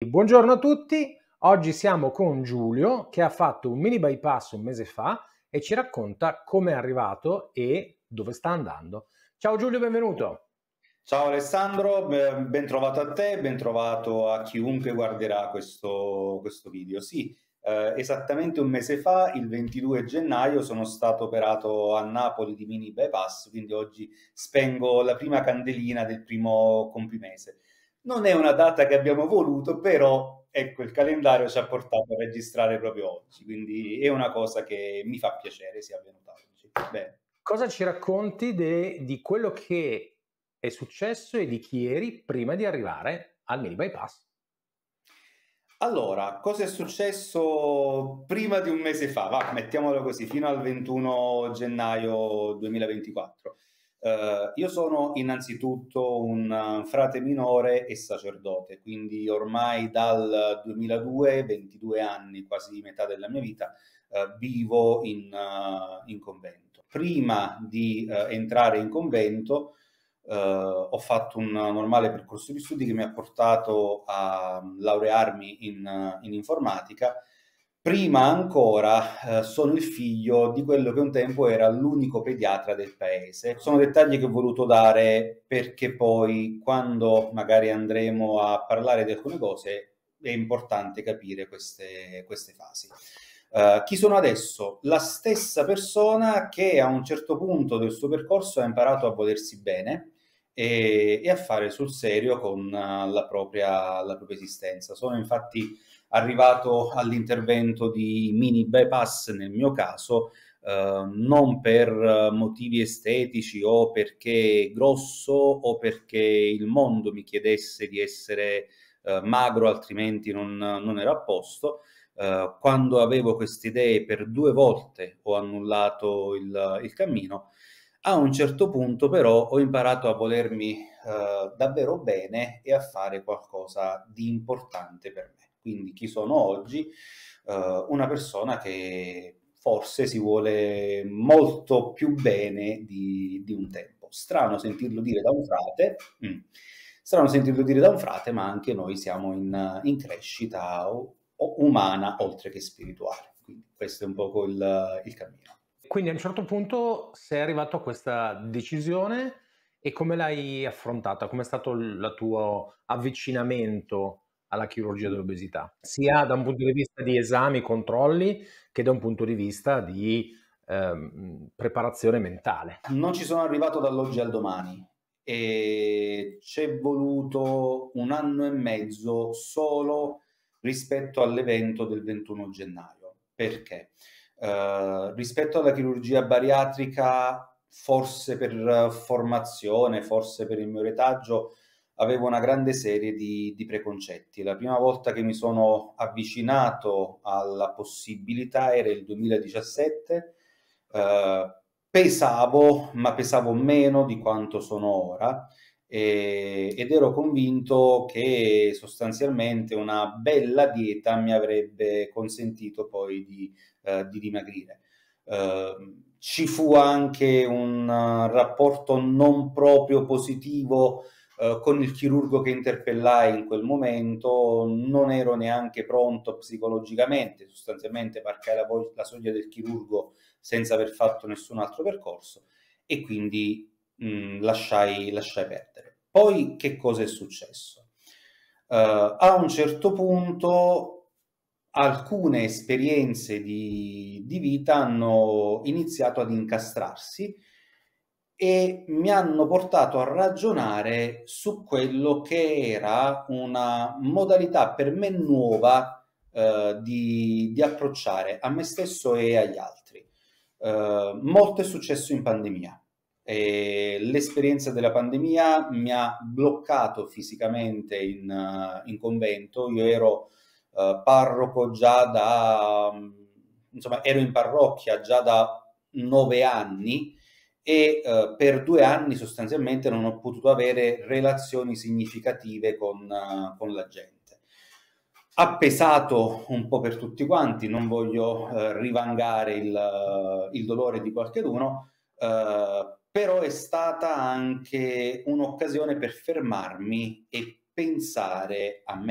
Buongiorno a tutti. Oggi siamo con Giulio che ha fatto un mini bypass un mese fa e ci racconta come è arrivato e dove sta andando. Ciao Giulio, benvenuto. Ciao Alessandro, ben trovato a te, ben trovato a chiunque guarderà questo video. Sì, esattamente un mese fa, il 22 gennaio, sono stato operato a Napoli di mini bypass, quindi oggi spengo la prima candelina del primo compimese. Non è una data che abbiamo voluto, però ecco, il calendario ci ha portato a registrare proprio oggi, quindi è una cosa che mi fa piacere sia avvenuta oggi. Bene. Cosa ci racconti di quello che è successo e di chi eri prima di arrivare al mini bypass? Allora, cosa è successo prima di un mese fa? Va, mettiamolo così, fino al 21 gennaio 2024. Io sono innanzitutto un frate minore e sacerdote, quindi ormai dal 2002, 22 anni, quasi metà della mia vita, vivo in convento. Prima di entrare in convento, ho fatto un normale percorso di studi che mi ha portato a laurearmi in informatica. Prima ancora, sono il figlio di quello che un tempo era l'unico pediatra del paese. Sono dettagli che ho voluto dare perché poi, quando magari andremo a parlare di alcune cose, è importante capire queste fasi. Chi sono adesso? La stessa persona che a un certo punto del suo percorso ha imparato a volersi bene e a fare sul serio con la propria esistenza. Sono infatti arrivato all'intervento di mini bypass nel mio caso, non per motivi estetici o perché grosso o perché il mondo mi chiedesse di essere magro, altrimenti non ero a posto. Quando avevo queste idee per 2 volte ho annullato il cammino. A un certo punto però ho imparato a volermi davvero bene e a fare qualcosa di importante per me. Quindi chi sono oggi? Una persona che forse si vuole molto più bene di un tempo. Strano sentirlo dire da un frate, strano sentirlo dire da un frate, ma anche noi siamo in crescita umana oltre che spirituale. Quindi questo è un poco il cammino. Quindi a un certo punto sei arrivato a questa decisione e come l'hai affrontata? Com'è stato il tuo avvicinamento alla chirurgia dell'obesità? Sia da un punto di vista di esami, controlli, che da un punto di vista di preparazione mentale. Non ci sono arrivato dall'oggi al domani e c'è voluto 1 anno e mezzo solo rispetto all'evento del 21 gennaio. Perché? Rispetto alla chirurgia bariatrica, forse per formazione, forse per il mio retaggio, avevo una grande serie di preconcetti. La prima volta che mi sono avvicinato alla possibilità era il 2017. Pesavo, ma pesavo meno di quanto sono ora, ed ero convinto che sostanzialmente una bella dieta mi avrebbe consentito poi di dimagrire. Ci fu anche un rapporto non proprio positivo con il chirurgo che interpellai in quel momento. Non ero neanche pronto psicologicamente, sostanzialmente varcai la soglia del chirurgo senza aver fatto nessun altro percorso e quindi lasciai perdere. Poi che cosa è successo? A un certo punto alcune esperienze di vita hanno iniziato ad incastrarsi e mi hanno portato a ragionare su quello che era una modalità per me nuova di approcciare a me stesso e agli altri. Molto è successo in pandemia. E l'esperienza della pandemia mi ha bloccato fisicamente in convento. Io ero parroco già insomma, ero in parrocchia già da 9 anni e per 2 anni sostanzialmente non ho potuto avere relazioni significative con la gente. Ha pesato un po' per tutti quanti, non voglio rivangare il dolore di qualcheduno, però è stata anche un'occasione per fermarmi e pensare a me,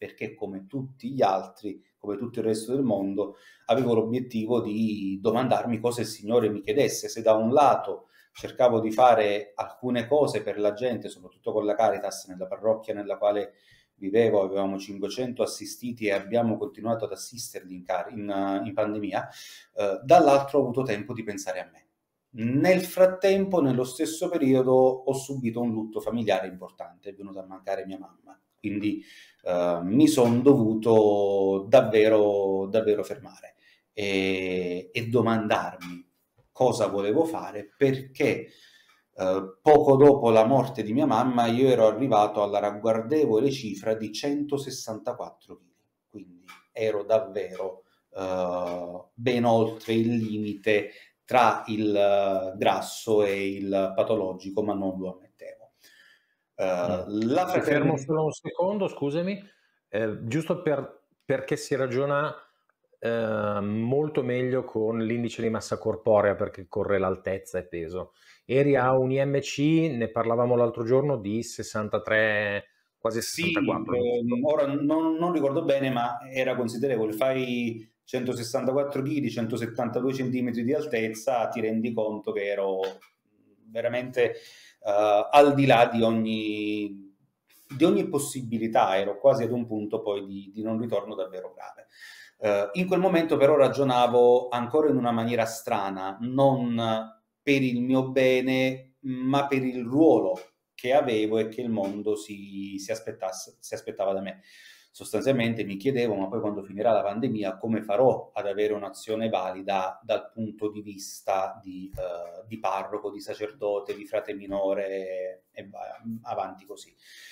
perché come tutti gli altri, come tutto il resto del mondo, avevo l'obiettivo di domandarmi cosa il Signore mi chiedesse. Se da un lato cercavo di fare alcune cose per la gente, soprattutto con la Caritas, nella parrocchia nella quale vivevo, avevamo 500 assistiti e abbiamo continuato ad assisterli in pandemia, dall'altro ho avuto tempo di pensare a me. Nel frattempo, nello stesso periodo, ho subito un lutto familiare importante, è venuta a mancare mia mamma, quindi mi sono dovuto davvero, davvero fermare e domandarmi cosa volevo fare, perché poco dopo la morte di mia mamma io ero arrivato alla ragguardevole cifra di 164 kg, quindi ero davvero ben oltre il limite tra il grasso e il patologico, ma non lo ammettevo. Ti fermo solo un secondo, scusami, giusto perché si ragiona molto meglio con l'indice di massa corporea, perché corre l'altezza e peso. Eri a un IMC, ne parlavamo l'altro giorno, di 63, quasi 64. Ora non ricordo bene, ma era considerevole. Fai 164 kg, 172 cm di altezza, ti rendi conto che ero veramente al di là di ogni possibilità, ero quasi ad un punto poi di non ritorno davvero grave. In quel momento però ragionavo ancora in una maniera strana, non per il mio bene, ma per il ruolo che avevo e che il mondo si aspettava da me. Sostanzialmente mi chiedevo, ma poi quando finirà la pandemia, come farò ad avere un'azione valida dal punto di vista di parroco, di sacerdote, di frate minore e avanti così.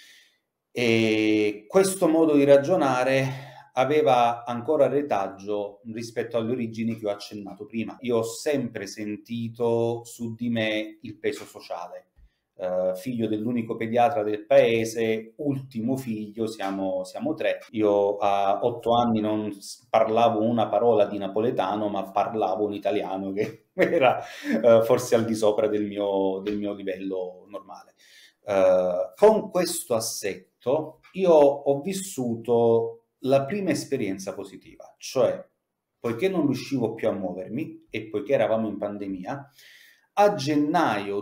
E questo modo di ragionare aveva ancora retaggio rispetto alle origini che ho accennato prima. Io ho sempre sentito su di me il peso sociale. Figlio dell'unico pediatra del paese, ultimo figlio, siamo 3. Io a 8 anni non parlavo una parola di napoletano, ma parlavo un italiano che era forse al di sopra del mio livello normale. Con questo assetto io ho vissuto la prima esperienza positiva, cioè poiché non riuscivo più a muovermi e poiché eravamo in pandemia, a gennaio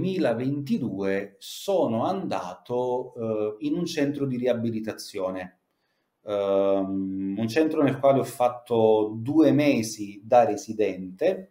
2022 sono andato in un centro di riabilitazione, un centro nel quale ho fatto 2 mesi da residente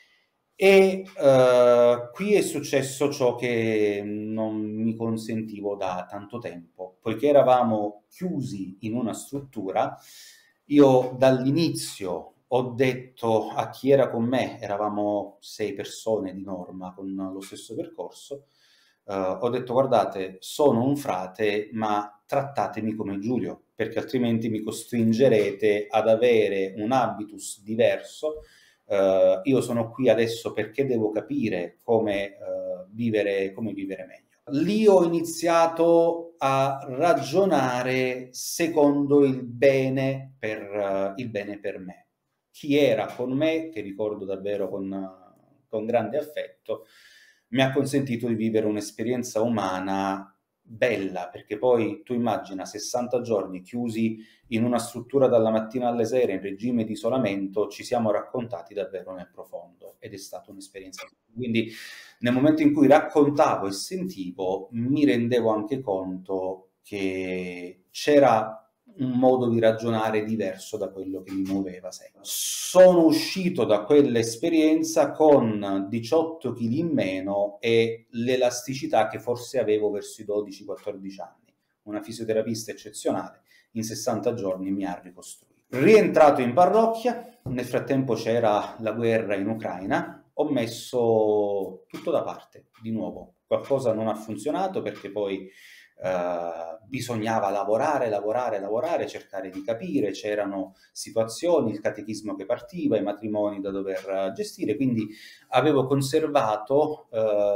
e qui è successo ciò che non mi consentivo da tanto tempo, poiché eravamo chiusi in una struttura. Io dall'inizio ho detto a chi era con me, eravamo 6 persone di norma con lo stesso percorso, ho detto guardate, sono un frate, ma trattatemi come Giulio, perché altrimenti mi costringerete ad avere un habitus diverso. Io sono qui adesso perché devo capire come vivere meglio. Lì ho iniziato a ragionare secondo il bene per me. Chi era con me, che ricordo davvero con grande affetto, mi ha consentito di vivere un'esperienza umana bella, perché poi tu immagina 60 giorni chiusi in una struttura dalla mattina alle sere in regime di isolamento, ci siamo raccontati davvero nel profondo ed è stata un'esperienza. Quindi nel momento in cui raccontavo e sentivo, mi rendevo anche conto che c'era un modo di ragionare diverso da quello che mi muoveva sempre. Sono uscito da quell'esperienza con 18 kg in meno e l'elasticità che forse avevo verso i 12-14 anni. Una fisioterapista eccezionale, in 60 giorni mi ha ricostruito. Rientrato in parrocchia, nel frattempo c'era la guerra in Ucraina, ho messo tutto da parte, di nuovo. Qualcosa non ha funzionato perché poi bisognava lavorare, cercare di capire, c'erano situazioni, il catechismo che partiva, i matrimoni da dover gestire, quindi avevo conservato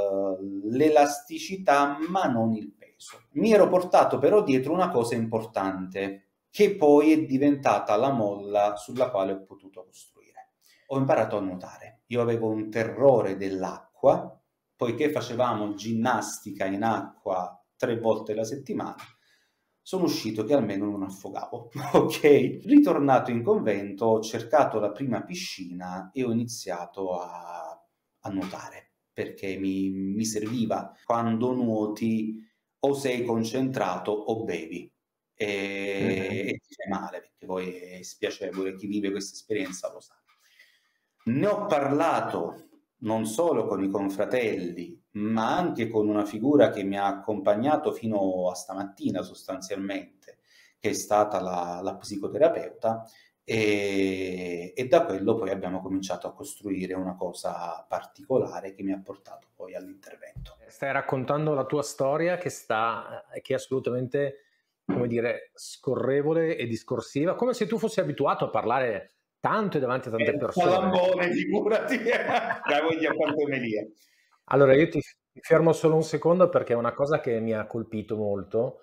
l'elasticità ma non il peso. Mi ero portato però dietro una cosa importante, che poi è diventata la molla sulla quale ho potuto costruire. Ho imparato a nuotare. Io avevo un terrore dell'acqua, poiché facevamo ginnastica in acqua 3 volte la settimana, sono uscito che almeno non affogavo, ok? Ritornato in convento, ho cercato la prima piscina e ho iniziato a nuotare, perché mi serviva. Quando nuoti o sei concentrato o bevi e ti fai male, perché poi è spiacevole, chi vive questa esperienza lo sa. Ne ho parlato non solo con i confratelli, ma anche con una figura che mi ha accompagnato fino a stamattina sostanzialmente, che è stata la psicoterapeuta, e da quello poi abbiamo cominciato a costruire una cosa particolare che mi ha portato poi all'intervento. Stai raccontando la tua storia che è assolutamente, come dire, scorrevole e discorsiva, come se tu fossi abituato a parlare tanto e davanti a tante persone. Lambone, figurati, la voglia fantomelia. Allora, io ti fermo solo un secondo perché è una cosa che mi ha colpito molto,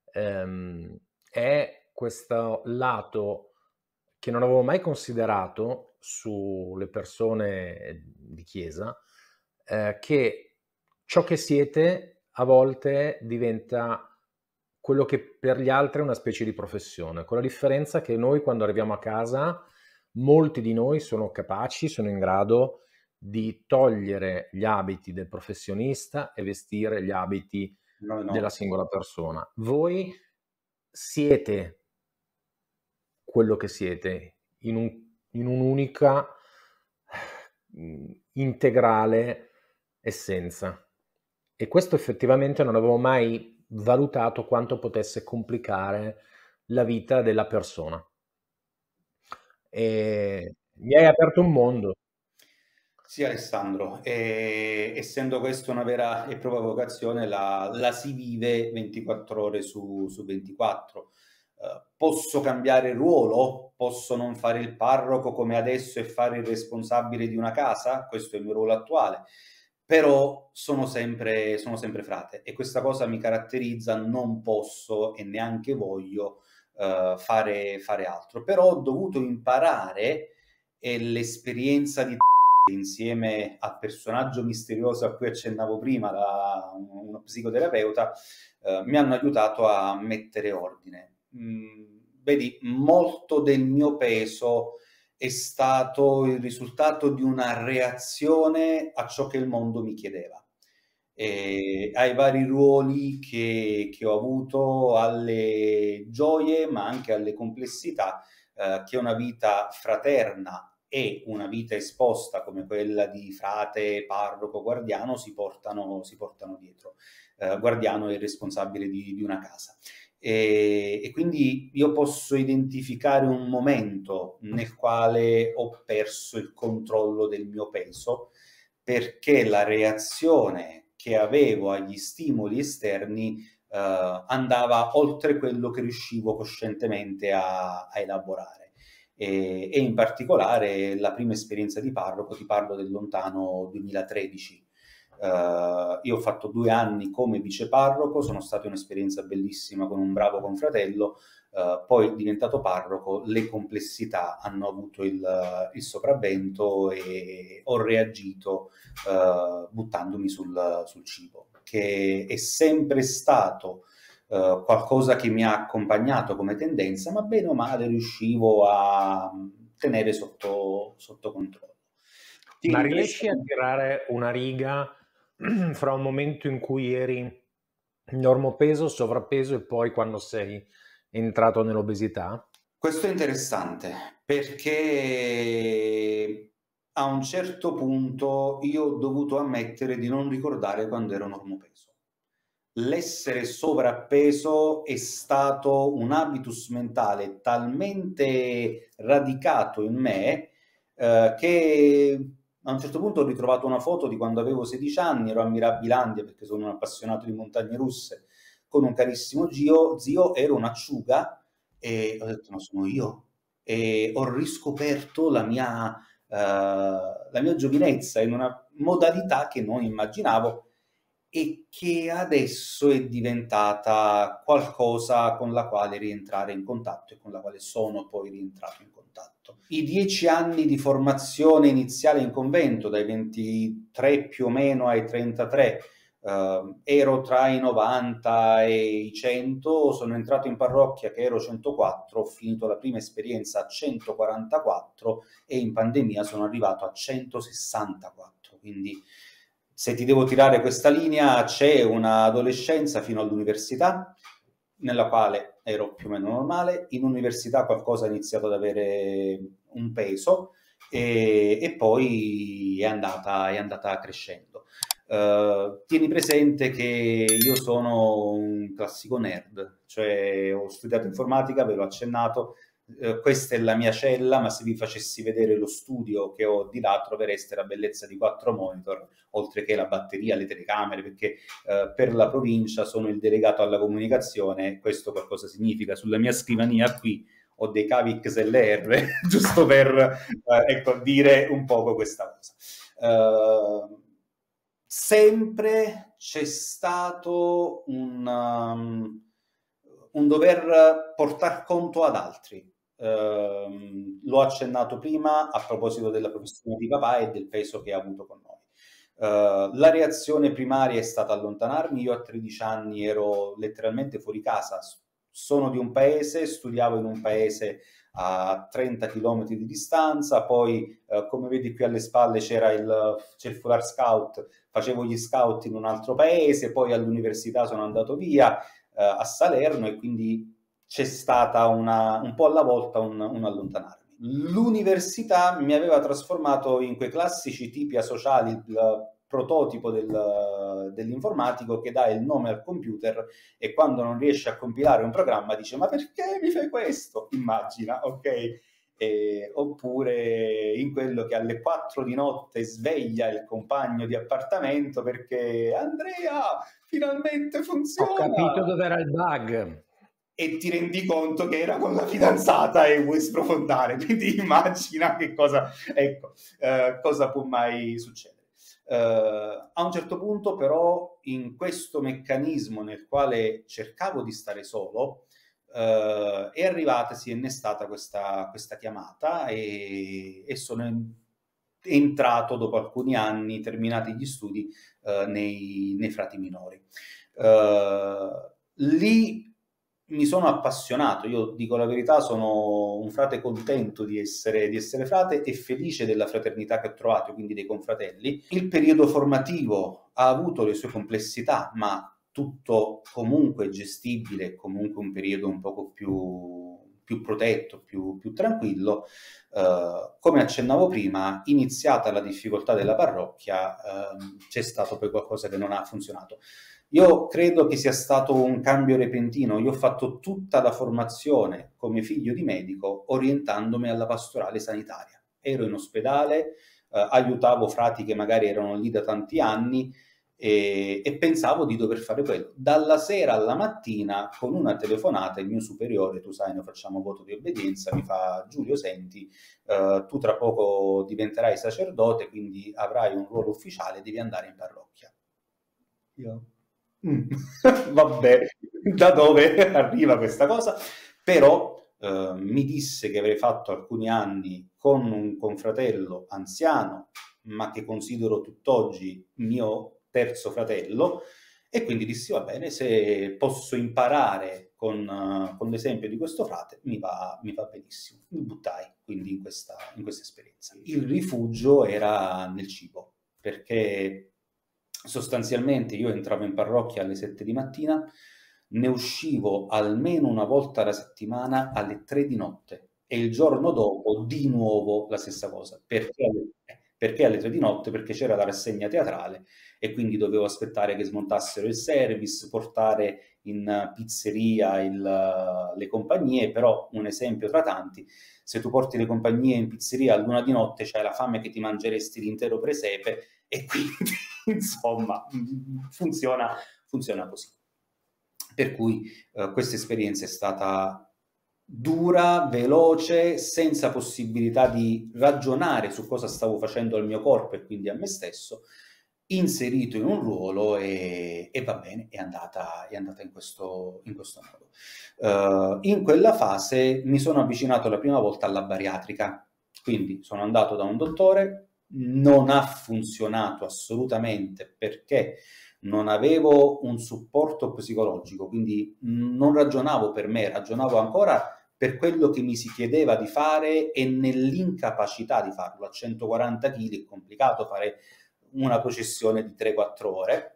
è questo lato che non avevo mai considerato sulle persone di chiesa, che ciò che siete a volte diventa quello che per gli altri è una specie di professione, con la differenza che noi quando arriviamo a casa, molti di noi sono capaci, sono in grado di togliere gli abiti del professionista e vestire gli abiti della singola persona. Voi siete quello che siete in un'unica integrale essenza. E questo effettivamente non avevo mai valutato quanto potesse complicare la vita della persona. E mi hai aperto un mondo. Sì, Alessandro, essendo questa una vera e propria vocazione, la si vive 24 ore su 24. Posso cambiare ruolo? Posso non fare il parroco come adesso e fare il responsabile di una casa? Questo è il mio ruolo attuale. Però sono sempre frate e questa cosa mi caratterizza, non posso e neanche voglio fare altro. Però ho dovuto imparare e l'esperienza di insieme al personaggio misterioso a cui accennavo prima, uno psicoterapeuta, mi hanno aiutato a mettere ordine. Vedi, molto del mio peso è stato il risultato di una reazione a ciò che il mondo mi chiedeva, ai vari ruoli che ho avuto, alle gioie, ma anche alle complessità che una vita fraterna e una vita esposta come quella di frate, parroco, guardiano si portano dietro. Guardiano è il responsabile di una casa. E quindi io posso identificare un momento nel quale ho perso il controllo del mio peso, perché la reazione che avevo agli stimoli esterni andava oltre quello che riuscivo coscientemente a elaborare. E in particolare la prima esperienza di parroco, ti parlo del lontano 2013. Io ho fatto 2 anni come viceparroco, sono stata un'esperienza bellissima con un bravo confratello, poi diventato parroco, le complessità hanno avuto il sopravvento e ho reagito buttandomi sul cibo, che è sempre stato qualcosa che mi ha accompagnato come tendenza, ma bene o male riuscivo a tenere sotto controllo. Ma riesci a tirare una riga fra un momento in cui eri normopeso, sovrappeso e poi quando sei entrato nell'obesità? Questo è interessante perché a un certo punto io ho dovuto ammettere di non ricordare quando ero normopeso. L'essere sovrappeso è stato un habitus mentale talmente radicato in me che a un certo punto ho ritrovato una foto di quando avevo 16 anni, ero a Mirabilandia perché sono un appassionato di montagne russe, con un carissimo zio, ero un'acciuga e ho detto ma sono io, e ho riscoperto la mia giovinezza in una modalità che non immaginavo e che adesso è diventata qualcosa con la quale rientrare in contatto e con la quale sono poi rientrato in contatto. I 10 anni di formazione iniziale in convento, dai 23 più o meno ai 33, ero tra i 90 e i 100, sono entrato in parrocchia che ero 104, ho finito la prima esperienza a 144 e in pandemia sono arrivato a 164, quindi se ti devo tirare questa linea, c'è un'adolescenza fino all'università, nella quale ero più o meno normale, in università qualcosa ha iniziato ad avere un peso e poi è andata crescendo. Tieni presente che io sono un classico nerd, cioè ho studiato informatica, ve l'ho accennato, questa è la mia cella, ma se vi facessi vedere lo studio che ho di là trovereste la bellezza di 4 monitor, oltre che la batteria, le telecamere, perché per la provincia sono il delegato alla comunicazione, questo qualcosa significa. Sulla mia scrivania qui ho dei cavi XLR, giusto per ecco, dire un poco questa cosa. Sempre c'è stato un dover portare conto ad altri. L'ho accennato prima a proposito della professione di papà e del peso che ha avuto con noi. La reazione primaria è stata allontanarmi. Io a 13 anni ero letteralmente fuori casa, sono di un paese, studiavo in un paese a 30 km di distanza, poi come vedi qui alle spalle c'è il Fuller Scout, facevo gli scout in un altro paese, poi all'università sono andato via a Salerno e quindi c'è stata un po' alla volta un allontanarmi. L'università mi aveva trasformato in quei classici tipi asociali, il prototipo dell'informatico che dà il nome al computer e quando non riesce a compilare un programma dice ma perché mi fai questo? Immagina, ok? Oppure in quello che alle 4 di notte sveglia il compagno di appartamento perché Andrea, finalmente funziona! Ho capito dove era il bug. E ti rendi conto che era con la fidanzata e vuoi sprofondare, quindi immagina che cosa, ecco, cosa può mai succedere. A un certo punto però in questo meccanismo nel quale cercavo di stare solo è arrivata, si è innestata questa chiamata e sono entrato dopo alcuni anni, terminati gli studi, nei frati minori. Lì mi sono appassionato, io dico la verità, sono un frate contento di essere frate e felice della fraternità che ho trovato, quindi dei confratelli. Il periodo formativo ha avuto le sue complessità, ma tutto comunque gestibile, comunque un periodo un poco più protetto, più tranquillo. Come accennavo prima, iniziata la difficoltà della parrocchia, c'è stato poi qualcosa che non ha funzionato. Io credo che sia stato un cambio repentino. Io ho fatto tutta la formazione come figlio di medico orientandomi alla pastorale sanitaria. Ero in ospedale, aiutavo frati che magari erano lì da tanti anni e pensavo di dover fare quello. Dalla sera alla mattina, con una telefonata, il mio superiore, tu sai, noi facciamo voto di obbedienza, mi fa: Giulio, senti, tu tra poco diventerai sacerdote, quindi avrai un ruolo ufficiale, devi andare in parrocchia. Io... Vabbè, da dove arriva questa cosa? Però mi disse che avrei fatto alcuni anni con un confratello anziano, ma che considero tutt'oggi mio terzo fratello, e quindi dissi va bene, se posso imparare con l'esempio di questo frate mi va benissimo. Mi buttai quindi in questa esperienza. Il rifugio era nel cibo, perché sostanzialmente io entravo in parrocchia alle 7 di mattina, ne uscivo almeno una volta alla settimana alle 3 di notte e il giorno dopo di nuovo la stessa cosa. Perché alle 3 di notte? Perché c'era la rassegna teatrale e quindi dovevo aspettare che smontassero il service, portare in pizzeria le compagnie. Però un esempio tra tanti: se tu porti le compagnie in pizzeria a l'1 di notte c'hai la fame che ti mangeresti l'intero presepe e quindi insomma funziona così. Per cui questa esperienza è stata dura, veloce, senza possibilità di ragionare su cosa stavo facendo al mio corpo e quindi a me stesso, inserito in un ruolo e va bene, è andata in questo modo. In quella fase mi sono avvicinato la prima volta alla bariatrica, quindi sono andato da un dottore, non ha funzionato assolutamente perché non avevo un supporto psicologico, quindi non ragionavo per me, ragionavo ancora per quello che mi si chiedeva di fare e nell'incapacità di farlo. A 140 kg è complicato fare una processione di 3-4 ore.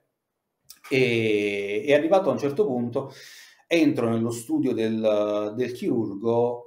E arrivato a un certo punto entro nello studio del chirurgo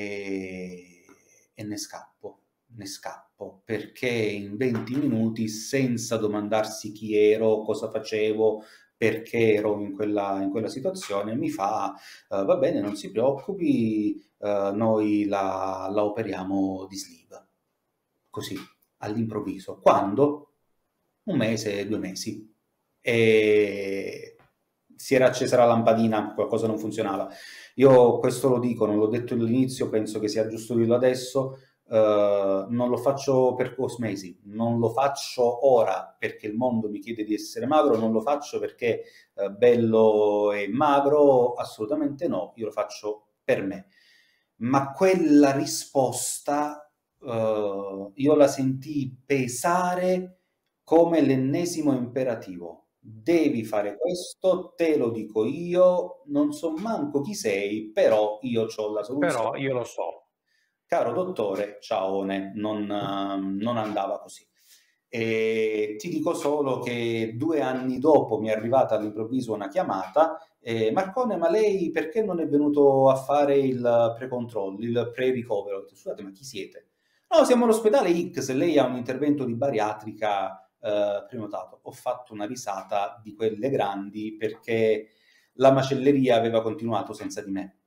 e ne scappo, perché in 20 minuti, senza domandarsi chi ero, cosa facevo, perché ero in quella situazione, mi fa, va bene, non si preoccupi, noi la operiamo di sleeve, così, all'improvviso. Quando? 1 mese, 2 mesi. E si era accesa la lampadina, qualcosa non funzionava. Io questo lo dico, non l'ho detto all'inizio, penso che sia giusto dirlo adesso, non lo faccio per cosmesi, non lo faccio ora perché il mondo mi chiede di essere magro, non lo faccio perché bello e magro, assolutamente no, io lo faccio per me. Ma quella risposta io la sentii pesare come l'ennesimo imperativo. Devi fare questo, te lo dico io, non so manco chi sei, però io ho la Però soluzione. io lo so. Caro dottore, ciaone, non andava così. E ti dico solo che 2 anni dopo mi è arrivata all'improvviso una chiamata, Marcone, ma lei perché non è venuto a fare il pre-controllo, il pre-ricovero? Ho detto, scusate, ma chi siete? No, siamo all'ospedale X, lei ha un intervento di bariatrica prenotato. Ho fatto una risata di quelle grandi perché la macelleria aveva continuato senza di me.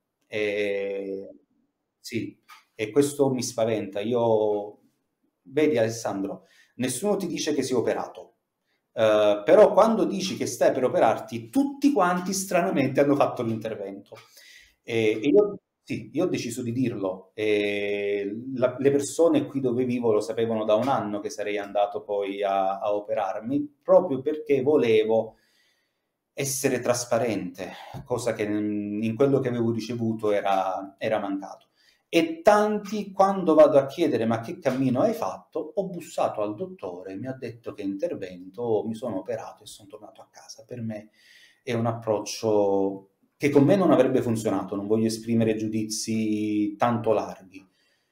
Sì, e questo mi spaventa. Vedi Alessandro, nessuno ti dice che sei operato, però quando dici che stai per operarti, tutti quanti stranamente hanno fatto l'intervento. E io, sì, io ho deciso di dirlo. Le persone qui dove vivo lo sapevano da 1 anno che sarei andato poi a operarmi, proprio perché volevo essere trasparente, cosa che in quello che avevo ricevuto era mancato. E tanti, quando vado a chiedere ma che cammino hai fatto, ho bussato al dottore, mi ha detto che intervento, mi sono operato e sono tornato a casa. Per me è un approccio che con me non avrebbe funzionato, non voglio esprimere giudizi tanto larghi,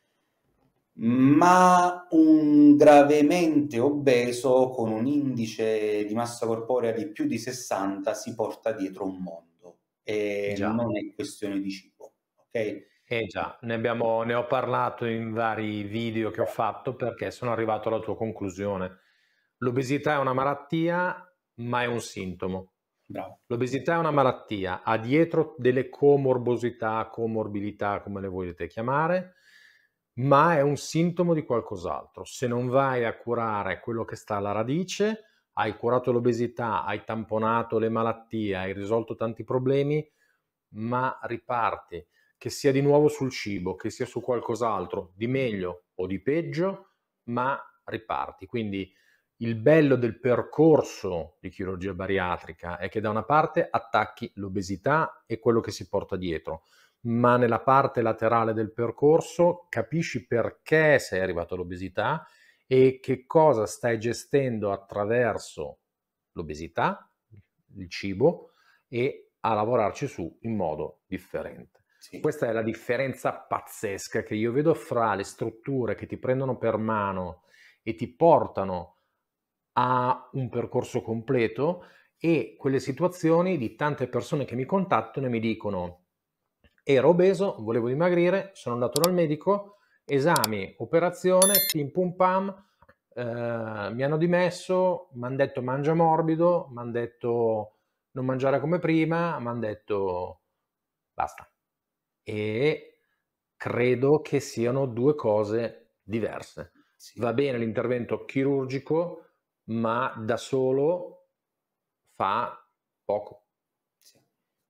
ma un gravemente obeso con un indice di massa corporea di più di 60 si porta dietro un mondo e Già. non è questione di cibo, ok? Eh già, ne ho parlato in vari video che ho fatto perché sono arrivato alla tua conclusione. L'obesità è una malattia, ma è un sintomo. Bravo. L'obesità è una malattia, ha dietro delle comorbosità, comorbilità, come le volete chiamare, ma è un sintomo di qualcos'altro. Se non vai a curare quello che sta alla radice, hai curato l'obesità, hai tamponato le malattie, hai risolto tanti problemi, ma riparti, che sia di nuovo sul cibo, che sia su qualcos'altro, di meglio o di peggio, ma riparti. Quindi il bello del percorso di chirurgia bariatrica è che da una parte attacchi l'obesità e quello che si porta dietro, ma nella parte laterale del percorso capisci perché sei arrivato all'obesità e che cosa stai gestendo attraverso l'obesità, il cibo, e a lavorarci su in modo differente. Sì. Questa è la differenza pazzesca che io vedo fra le strutture che ti prendono per mano e ti portano a un percorso completo e quelle situazioni di tante persone che mi contattano e mi dicono: ero obeso, volevo dimagrire, sono andato dal medico, esami, operazione, pim pum pam, mi hanno dimesso, mi hanno detto mangia morbido, mi hanno detto non mangiare come prima, mi hanno detto basta. E credo che siano due cose diverse. Sì. Va bene l'intervento chirurgico, ma da solo fa poco. Sì.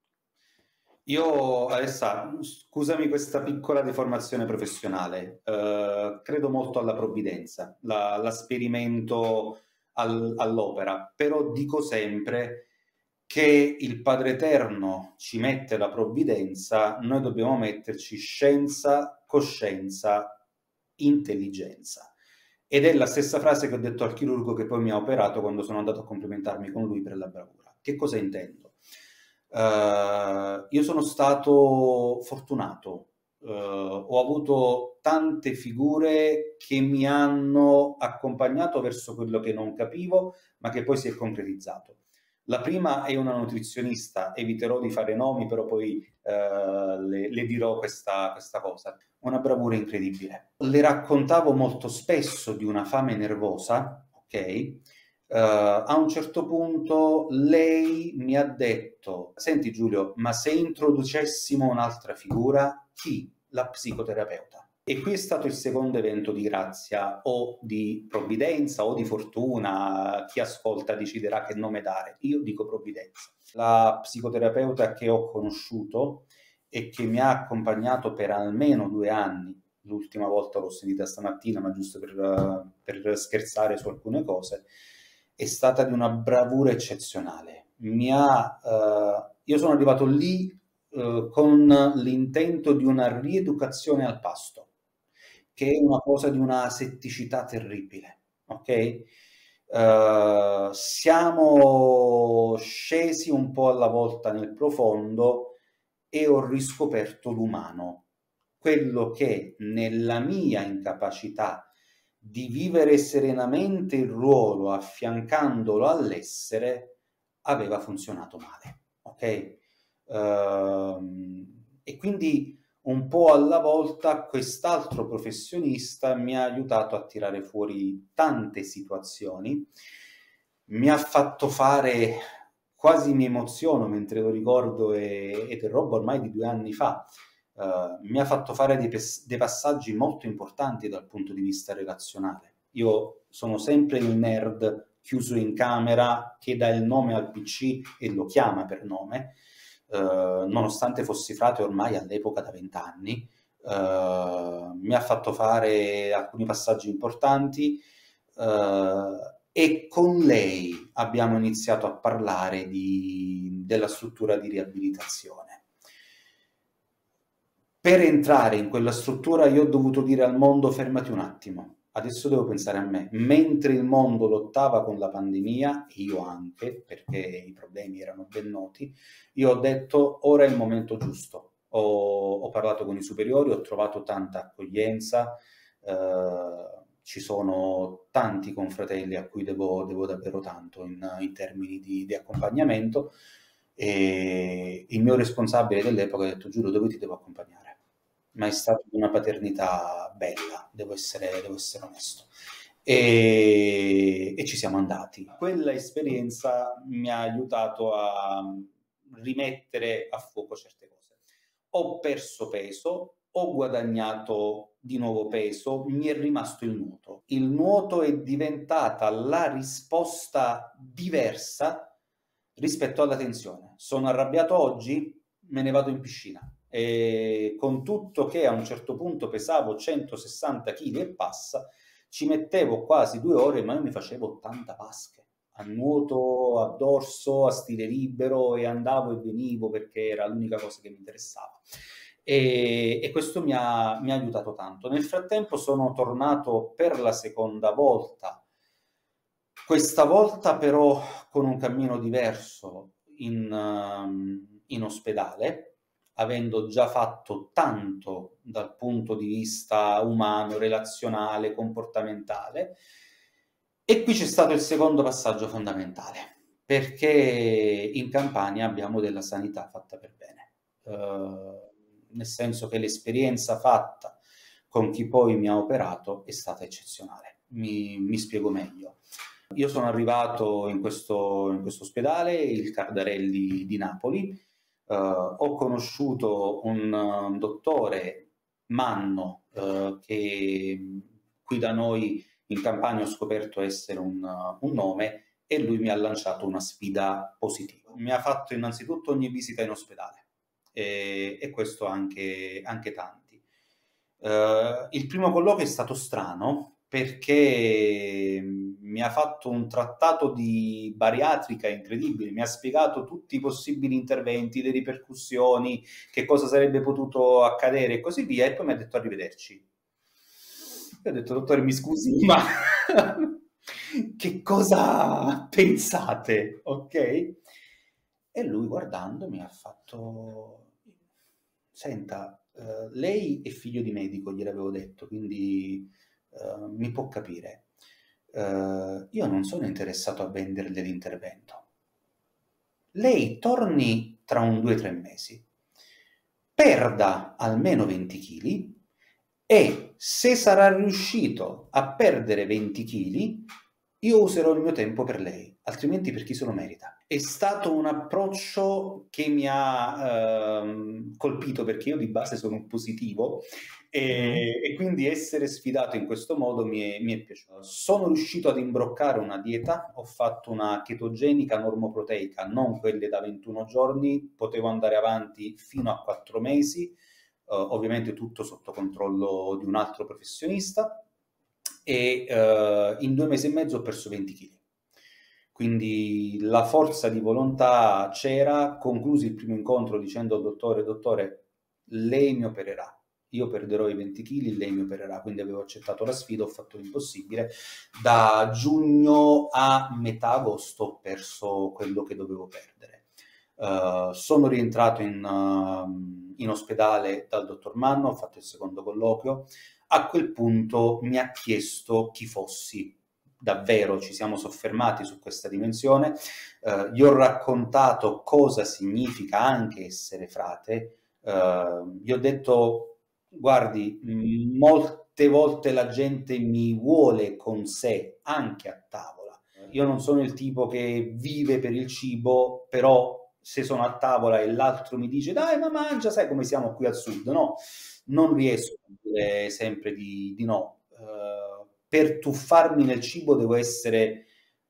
Io, Alessa, scusami questa piccola deformazione professionale, credo molto alla provvidenza, la sperimento all'opera, però dico sempre che il Padre Eterno ci mette la provvidenza, noi dobbiamo metterci scienza, coscienza, intelligenza. Ed è la stessa frase che ho detto al chirurgo che poi mi ha operato quando sono andato a complimentarmi con lui per la bravura. Che cosa intendo? Io sono stato fortunato, ho avuto tante figure che mi hanno accompagnato verso quello che non capivo, ma che poi si è concretizzato. La prima è una nutrizionista, eviterò di fare nomi, però poi le dirò questa cosa. Una bravura incredibile. Le raccontavo molto spesso di una fame nervosa, ok? A un certo punto lei mi ha detto: senti Giulio, ma se introducessimo un'altra figura, chi? La psicoterapeuta. E qui è stato il secondo evento di grazia o di provvidenza o di fortuna, chi ascolta deciderà che nome dare. Io dico provvidenza. La psicoterapeuta che ho conosciuto e che mi ha accompagnato per almeno 2 anni, l'ultima volta l'ho sentita stamattina, ma giusto per scherzare su alcune cose, è stata di una bravura eccezionale. Io sono arrivato lì con l'intento di una rieducazione al pasto, che è una cosa di una setticità terribile, ok? Siamo scesi un po' alla volta nel profondo e ho riscoperto l'umano, quello che nella mia incapacità di vivere serenamente il ruolo affiancandolo all'essere aveva funzionato male, ok? E quindi un po' alla volta quest'altro professionista mi ha aiutato a tirare fuori tante situazioni, mi ha fatto fare, quasi mi emoziono mentre lo ricordo, ed è roba ormai di 2 anni fa, mi ha fatto fare dei passaggi molto importanti dal punto di vista relazionale. Io sono sempre il nerd chiuso in camera che dà il nome al PC e lo chiama per nome, nonostante fossi frate ormai all'epoca da 20 anni. Mi ha fatto fare alcuni passaggi importanti, e con lei abbiamo iniziato a parlare della struttura di riabilitazione. Per entrare in quella struttura io ho dovuto dire al mondo: fermati un attimo, adesso devo pensare a me. Mentre il mondo lottava con la pandemia, e io anche, perché i problemi erano ben noti, io ho detto: ora è il momento giusto. Ho parlato con i superiori, ho trovato tanta accoglienza, ci sono tanti confratelli a cui devo davvero tanto in termini di accompagnamento, e il mio responsabile dell'epoca ha detto: Giulio, dove ti devo accompagnare? Ma è stata una paternità bella, devo essere onesto. E ci siamo andati. Quella esperienza mi ha aiutato a rimettere a fuoco certe cose. Ho perso peso, ho guadagnato di nuovo peso, mi è rimasto il nuoto. Il nuoto è diventata la risposta diversa rispetto alla tensione. Sono arrabbiato oggi? Me ne vado in piscina. E con tutto che a un certo punto pesavo 160 kg e passa, ci mettevo quasi 2 ore, ma io mi facevo 80 vasche a nuoto, a dorso, a stile libero, e andavo e venivo perché era l'unica cosa che mi interessava. E questo mi ha aiutato tanto. Nel frattempo sono tornato per la seconda volta, questa volta però con un cammino diverso in ospedale, avendo già fatto tanto dal punto di vista umano, relazionale, comportamentale. E qui c'è stato il secondo passaggio fondamentale, perché in Campania abbiamo della sanità fatta per bene, nel senso che l'esperienza fatta con chi poi mi ha operato è stata eccezionale. Mi spiego meglio. Io sono arrivato in questo ospedale, il Cardarelli di Napoli, ho conosciuto un dottore Manno, che qui da noi in Campania ho scoperto essere un nome, e lui mi ha lanciato una sfida positiva. Mi ha fatto innanzitutto ogni visita in ospedale, e questo anche tanti. Il primo colloquio è stato strano perché mi ha fatto un trattato di bariatrica incredibile, mi ha spiegato tutti i possibili interventi, le ripercussioni, che cosa sarebbe potuto accadere e così via, e poi mi ha detto arrivederci. Io ho detto, dottore, mi scusi, ma che cosa pensate? Ok? E lui guardandomi ha fatto, senta, lei è figlio di medico, gliel'avevo detto, quindi mi può capire. Io non sono interessato a venderle l'intervento. Lei torni tra un 2 o 3 mesi, perda almeno 20 kg e se sarà riuscito a perdere 20 kg, io userò il mio tempo per lei, altrimenti per chi se lo merita. È stato un approccio che mi ha colpito, perché io di base sono un positivo e quindi essere sfidato in questo modo mi è piaciuto. Sono riuscito ad imbroccare una dieta, ho fatto una chetogenica normoproteica, non quelle da 21 giorni, potevo andare avanti fino a 4 mesi, ovviamente tutto sotto controllo di un altro professionista, e in 2 mesi e mezzo ho perso 20 kg. Quindi la forza di volontà c'era. Conclusi il primo incontro dicendo al dottore, dottore, lei mi opererà, io perderò i 20 kg, lei mi opererà. Quindi avevo accettato la sfida, ho fatto l'impossibile. Da giugno a metà agosto ho perso quello che dovevo perdere. Sono rientrato in ospedale dal dottor Manno, ho fatto il secondo colloquio. A quel punto mi ha chiesto chi fossi. Davvero ci siamo soffermati su questa dimensione, gli ho raccontato cosa significa anche essere frate, gli ho detto, guardi, molte volte la gente mi vuole con sé anche a tavola. Io non sono il tipo che vive per il cibo, però se sono a tavola e l'altro mi dice dai ma mangia, sai come siamo qui al sud, no? Non riesco a dire sempre di no. Per tuffarmi nel cibo devo essere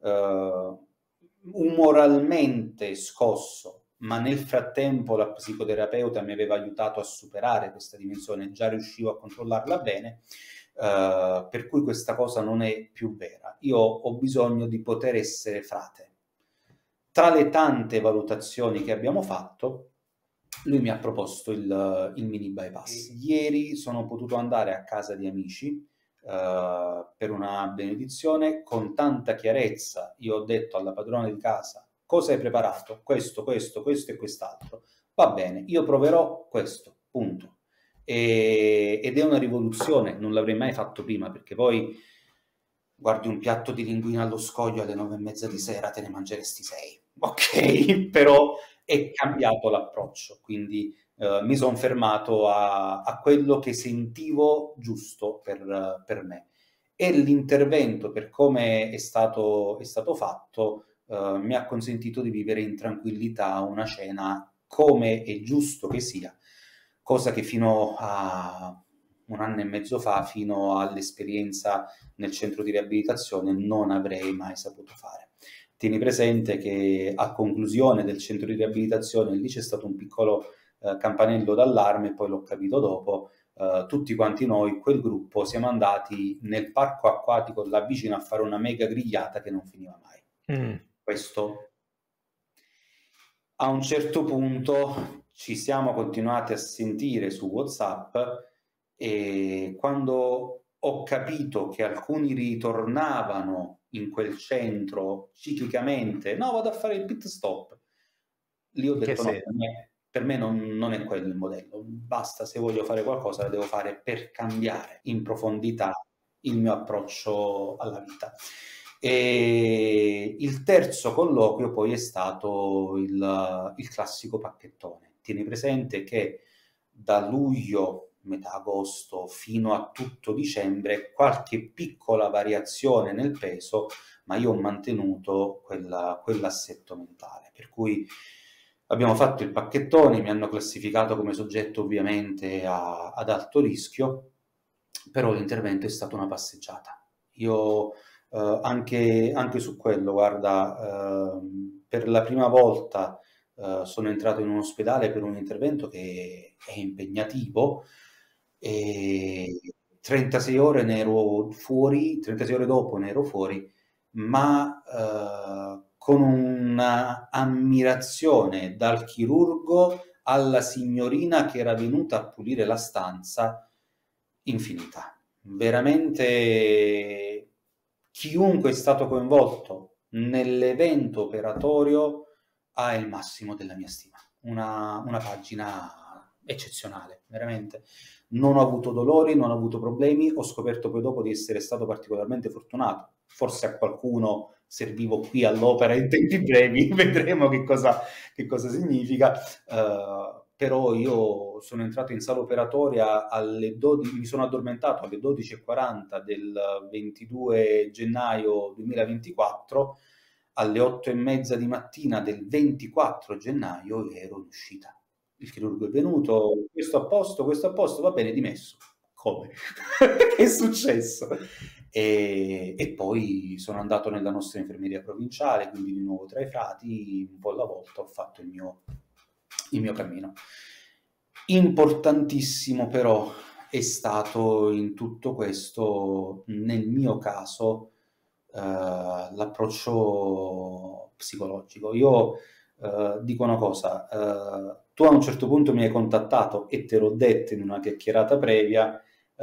umoralmente scosso, ma nel frattempo la psicoterapeuta mi aveva aiutato a superare questa dimensione, già riuscivo a controllarla bene, per cui questa cosa non è più vera. Io ho bisogno di poter essere frate. Tra le tante valutazioni che abbiamo fatto, lui mi ha proposto il mini bypass. Ieri sono potuto andare a casa di amici per una benedizione con tanta chiarezza. Io ho detto alla padrona di casa, cosa hai preparato? Questo, questo, questo e quest'altro. Va bene, io proverò questo, punto. Ed è una rivoluzione, non l'avrei mai fatto prima, perché poi guardi un piatto di linguine allo scoglio alle 9:30 di sera, te ne mangeresti 6. Ok, però è cambiato l'approccio, quindi mi sono fermato a quello che sentivo giusto per me. E l'intervento, per come è stato fatto, mi ha consentito di vivere in tranquillità una cena come è giusto che sia, cosa che fino a 1 anno e mezzo fa, fino all'esperienza nel centro di riabilitazione, non avrei mai saputo fare. Tieni presente che a conclusione del centro di riabilitazione lì c'è stato un piccolo campanello d'allarme, poi l'ho capito dopo, tutti quanti noi, quel gruppo, siamo andati nel parco acquatico là vicino a fare una mega grigliata che non finiva mai. Questo, a un certo punto ci siamo continuati a sentire su WhatsApp e quando ho capito che alcuni ritornavano in quel centro ciclicamente, no, vado a fare il pit stop, lì ho detto no, per me non è quello il modello, basta, se voglio fare qualcosa lo devo fare per cambiare in profondità il mio approccio alla vita. E il terzo colloquio poi è stato il classico pacchettone. Tieni presente che da luglio, metà agosto, fino a tutto dicembre, qualche piccola variazione nel peso, ma io ho mantenuto quell'assetto mentale. Per cui abbiamo fatto il pacchettone, mi hanno classificato come soggetto ovviamente ad alto rischio, però l'intervento è stata una passeggiata. Io anche su quello, guarda, per la prima volta sono entrato in un ospedale per un intervento che è impegnativo e 36 ore ne ero fuori, 36 ore dopo ne ero fuori, ma con una ammirazione dal chirurgo alla signorina che era venuta a pulire la stanza infinita. veramente chiunque è stato coinvolto nell'evento operatorio ha il massimo della mia stima. Una pagina eccezionale, veramente. Non ho avuto dolori, non ho avuto problemi, ho scoperto poi dopo di essere stato particolarmente fortunato. Forse a qualcuno servivo qui all'opera in tempi brevi, vedremo che cosa significa. Però io sono entrato in sala operatoria alle 12, mi sono addormentato alle 12:40 del 22 gennaio 2024, alle 8:30 di mattina del 24 gennaio ero in uscita. Il chirurgo è venuto, questo a posto, va bene, dimesso. Come? Che è successo? E poi sono andato nella nostra infermeria provinciale, quindi di nuovo tra i frati, un po' alla volta ho fatto il mio cammino. Importantissimo però è stato in tutto questo, nel mio caso, l'approccio psicologico. Io dico una cosa, tu a un certo punto mi hai contattato e te l'ho detto in una chiacchierata previa,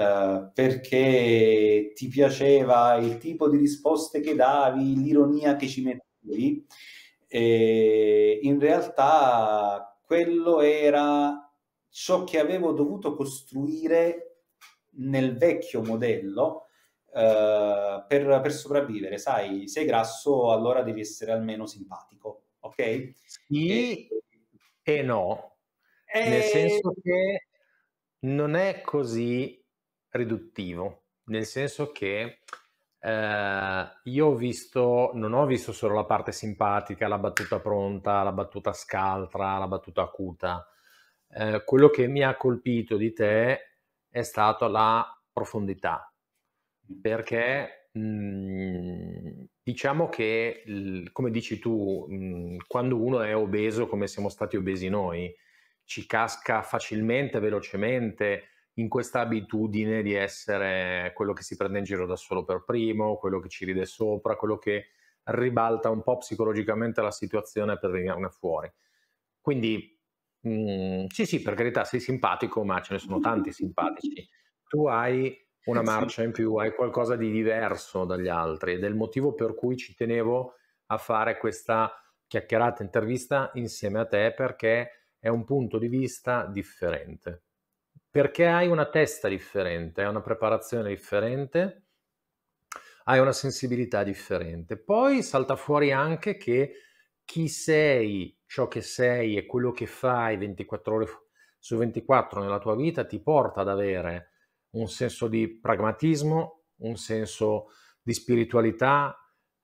perché ti piaceva il tipo di risposte che davi, l'ironia che ci mettevi, e in realtà quello era ciò che avevo dovuto costruire nel vecchio modello, per sopravvivere. Sai, sei grasso, allora devi essere almeno simpatico, ok? Sì e no, nel E- senso che non è così riduttivo, nel senso che io non ho visto solo la parte simpatica, la battuta pronta, la battuta scaltra, la battuta acuta. Quello che mi ha colpito di te è stata la profondità, perché diciamo che, come dici tu, quando uno è obeso, come siamo stati obesi noi, ci casca facilmente, velocemente in questa abitudine di essere quello che si prende in giro da solo per primo, quello che ci ride sopra, quello che ribalta un po' psicologicamente la situazione per venirne fuori. Quindi sì, sì, per carità, sei simpatico, ma ce ne sono tanti simpatici. Tu hai una sì. marcia in più, hai qualcosa di diverso dagli altri ed è il motivo per cui ci tenevo a fare questa chiacchierata intervista insieme a te, perché è un punto di vista differente, perché hai una testa differente, hai una preparazione differente, hai una sensibilità differente. Poi salta fuori anche che chi sei, ciò che sei e quello che fai 24 ore su 24 nella tua vita ti porta ad avere un senso di pragmatismo, un senso di spiritualità,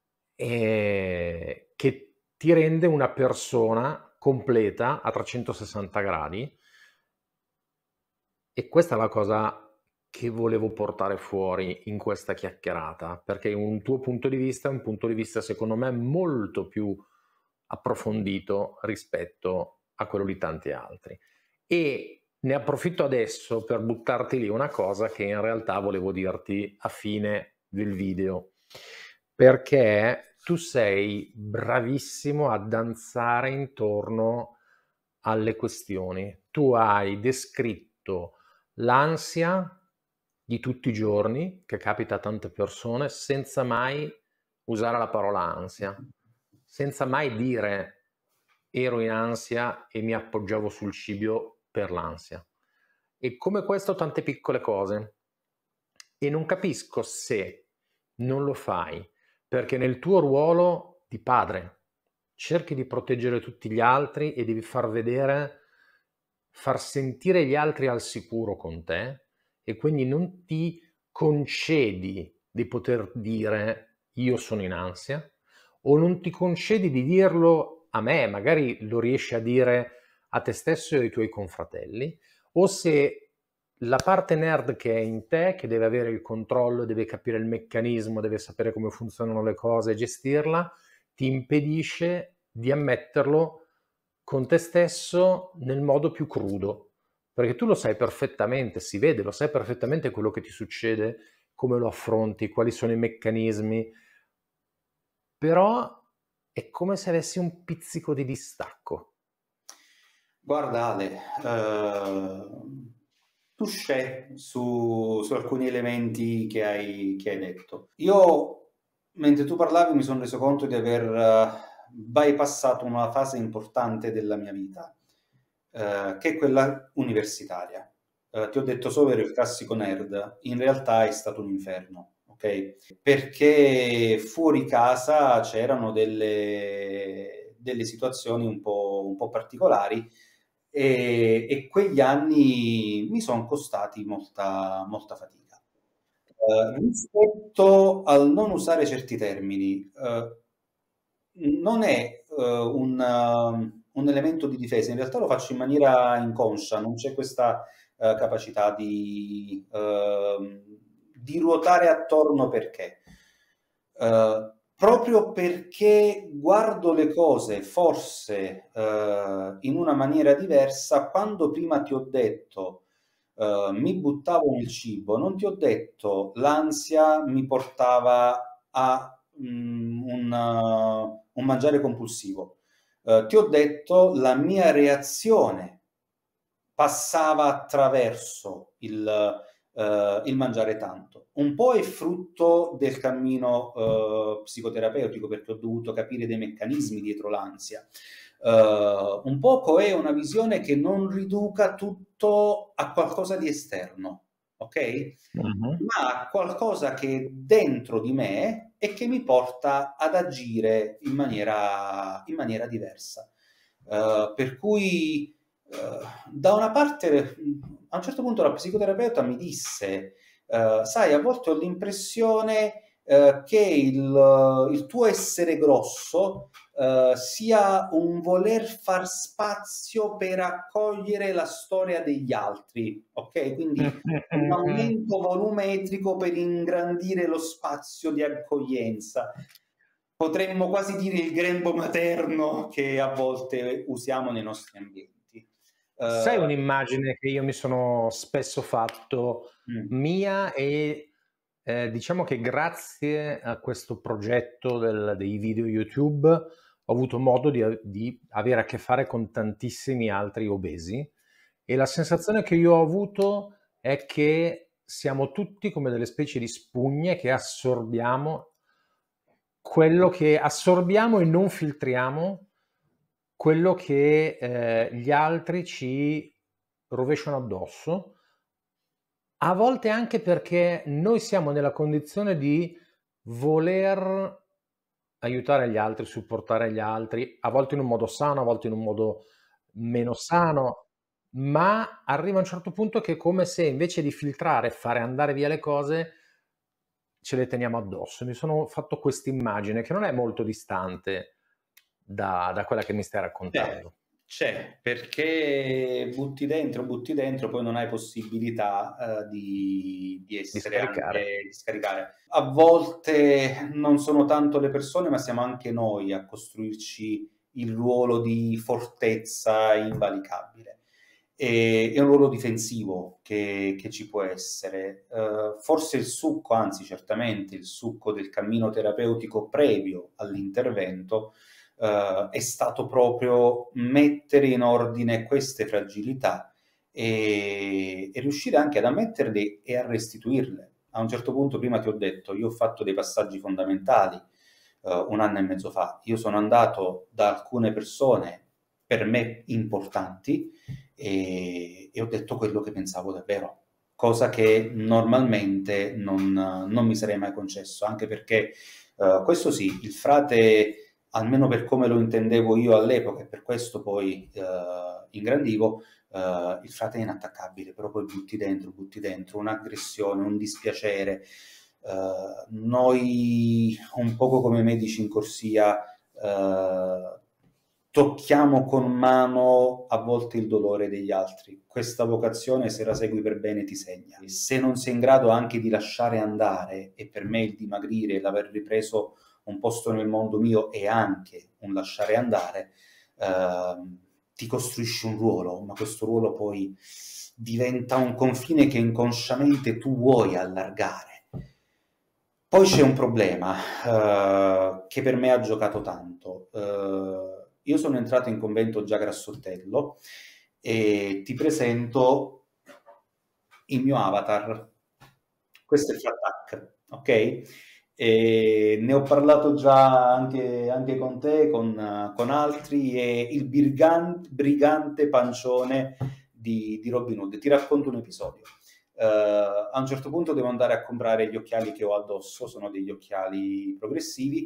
che ti rende una persona completa a 360 gradi. E questa è la cosa che volevo portare fuori in questa chiacchierata, perché un tuo punto di vista è un punto di vista secondo me molto più approfondito rispetto a quello di tanti altri. E ne approfitto adesso per buttarti lì una cosa che in realtà volevo dirti a fine del video, perché tu sei bravissimo a danzare intorno alle questioni. Tu hai descritto l'ansia di tutti i giorni, che capita a tante persone, senza mai usare la parola ansia, senza mai dire ero in ansia e mi appoggiavo sul cibo per l'ansia. E come questo tante piccole cose. E non capisco se non lo fai perché nel tuo ruolo di padre cerchi di proteggere tutti gli altri e devi far vedere, far sentire gli altri al sicuro con te, e quindi non ti concedi di poter dire io sono in ansia, o non ti concedi di dirlo a me, magari lo riesci a dire a te stesso e ai tuoi confratelli, o se la parte nerd che è in te, che deve avere il controllo, deve capire il meccanismo, deve sapere come funzionano le cose e gestirla, ti impedisce di ammetterlo con te stesso nel modo più crudo. Perché tu lo sai perfettamente, si vede, lo sai perfettamente quello che ti succede, come lo affronti, quali sono i meccanismi, però è come se avessi un pizzico di distacco. Guarda Ale, touché su alcuni elementi che hai detto. Io, mentre tu parlavi, mi sono reso conto di aver bypassato una fase importante della mia vita, che è quella universitaria. Ti ho detto solo ero il classico nerd, in realtà è stato un inferno, ok? Perché fuori casa c'erano delle situazioni un po' particolari e quegli anni mi sono costati molta fatica. Rispetto al non usare certi termini, non è un elemento di difesa, in realtà lo faccio in maniera inconscia, non c'è questa capacità di ruotare attorno perché. Proprio perché guardo le cose forse in una maniera diversa, quando prima ti ho detto mi buttavo nel cibo, non ti ho detto l'ansia mi portava a un mangiare compulsivo. Ti ho detto la mia reazione passava attraverso il mangiare tanto. Un po' è frutto del cammino psicoterapeutico, perché ho dovuto capire dei meccanismi dietro l'ansia. Un poco è una visione che non riduca tutto a qualcosa di esterno, ok? Ma a qualcosa che è dentro di me e che mi porta ad agire in maniera diversa. Per cui da una parte, a un certo punto la psicoterapeuta mi disse, sai, a volte ho l'impressione che il tuo essere grosso sia un voler far spazio per accogliere la storia degli altri, ok? Quindi un aumento volumetrico per ingrandire lo spazio di accoglienza. Potremmo quasi dire il grembo materno che a volte usiamo nei nostri ambienti. Sai un'immagine che io mi sono spesso fatto mia e diciamo che grazie a questo progetto dei video YouTube ho avuto modo di avere a che fare con tantissimi altri obesi e la sensazione che io ho avuto è che siamo tutti come delle specie di spugne che assorbiamo quello che assorbiamo e non filtriamo quello che gli altri ci rovesciano addosso, a volte anche perché noi siamo nella condizione di voler aiutare gli altri, supportare gli altri, a volte in un modo sano, a volte in un modo meno sano, ma arriva un certo punto che è come se invece di filtrare e fare andare via le cose, ce le teniamo addosso. Mi sono fatto questa immagine che non è molto distante da quella che mi stai raccontando. C'è, perché butti dentro, poi non hai possibilità di essere anche di scaricare. A volte non sono tanto le persone, ma siamo anche noi a costruirci il ruolo di fortezza invalicabile. È un ruolo difensivo che ci può essere. Forse il succo, anzi certamente il succo del cammino terapeutico previo all'intervento, è stato proprio mettere in ordine queste fragilità e riuscire anche ad ammetterle e a restituirle. A un certo punto, prima ti ho detto, io ho fatto dei passaggi fondamentali 1 anno e mezzo fa. Io sono andato da alcune persone per me importanti e ho detto quello che pensavo davvero, cosa che normalmente non mi sarei mai concesso, anche perché questo sì, il frate, almeno per come lo intendevo io all'epoca e per questo poi ingrandivo, il frate è inattaccabile, però poi butti dentro un'aggressione, un dispiacere. Noi, un poco come medici in corsia, tocchiamo con mano a volte il dolore degli altri. Questa vocazione, se la segui per bene, ti segna. Se non sei in grado anche di lasciare andare, e per me il dimagrire, l'aver ripreso un posto nel mondo mio è anche un lasciare andare, ti costruisci un ruolo, ma questo ruolo poi diventa un confine che inconsciamente tu vuoi allargare. Poi c'è un problema che per me ha giocato tanto. Io sono entrato in convento già grassottello e ti presento il mio avatar. Questo è Frattac, ok? E ne ho parlato già anche con te, con altri, è il brigante pancione di Robin Hood. Ti racconto un episodio. A un certo punto devo andare a comprare gli occhiali che ho addosso, sono degli occhiali progressivi.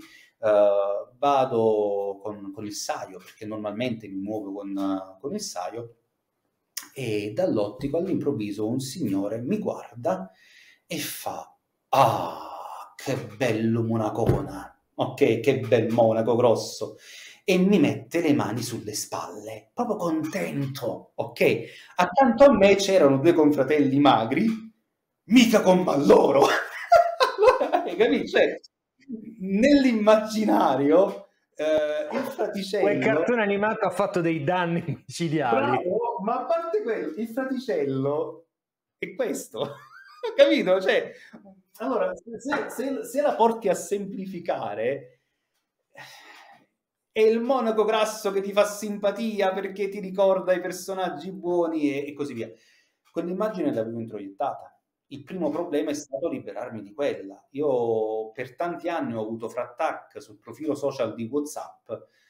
Vado con il saio, perché normalmente mi muovo con il saio, e dall'ottico all'improvviso un signore mi guarda e fa: ah, che bello monacona, ok, che bel monaco grosso, e mi mette le mani sulle spalle, proprio contento, ok? Accanto a me c'erano due confratelli magri, mica con loro. Allora, hai capito? Cioè, nell'immaginario, il Quel fraticello... cartone animato ha fatto dei danni micidiali. Bravo, ma a parte quello, il fraticello è questo, capito? Cioè, allora, se la porti a semplificare, è il monaco grasso che ti fa simpatia perché ti ricorda i personaggi buoni e così via. Quell'immagine l'avevo introiettata. Il primo problema è stato liberarmi di quella. Io per tanti anni ho avuto Frattac sul profilo social di WhatsApp,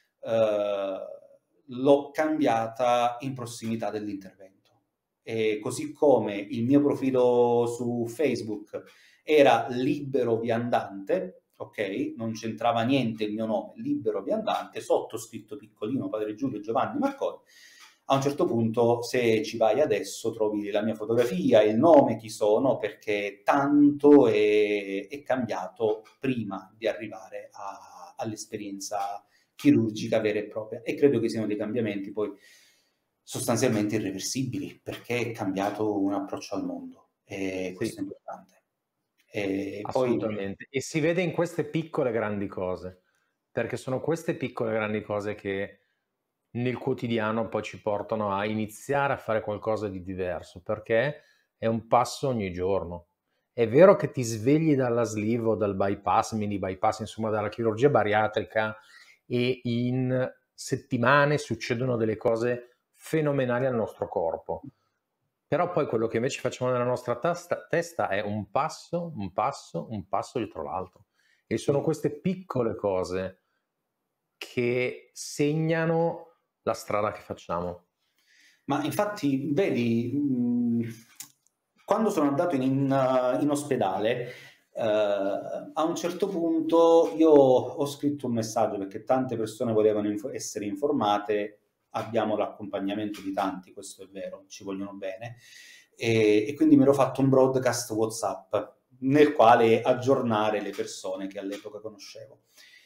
l'ho cambiata in prossimità dell'intervento. E così come il mio profilo su Facebook era libero viandante, ok? Non c'entrava niente il mio nome, libero viandante, sotto scritto piccolino Padre Giulio Giovanni Marconi. A un certo punto, se ci vai adesso, trovi la mia fotografia, il nome, chi sono, perché tanto è cambiato prima di arrivare all'esperienza chirurgica vera e propria. E credo che siano dei cambiamenti poi sostanzialmente irreversibili, perché è cambiato un approccio al mondo. E questo è importante. E Assolutamente. E si vede in queste piccole grandi cose, perché sono queste piccole grandi cose che nel quotidiano poi ci portano a iniziare a fare qualcosa di diverso, perché è un passo ogni giorno. È vero che ti svegli dalla sleeve o dal bypass, mini bypass, insomma dalla chirurgia bariatrica, e in settimane succedono delle cose fenomenali al nostro corpo. Però poi quello che invece facciamo nella nostra testa è un passo dietro l'altro. E sono queste piccole cose che segnano la strada che facciamo. Ma infatti, vedi, quando sono andato in ospedale, a un certo punto io ho scritto un messaggio perché tante persone volevano essere informate, abbiamo l'accompagnamento di tanti, questo è vero, ci vogliono bene, e quindi mi ero fatto un broadcast WhatsApp nel quale aggiornare le persone che all'epoca conoscevo.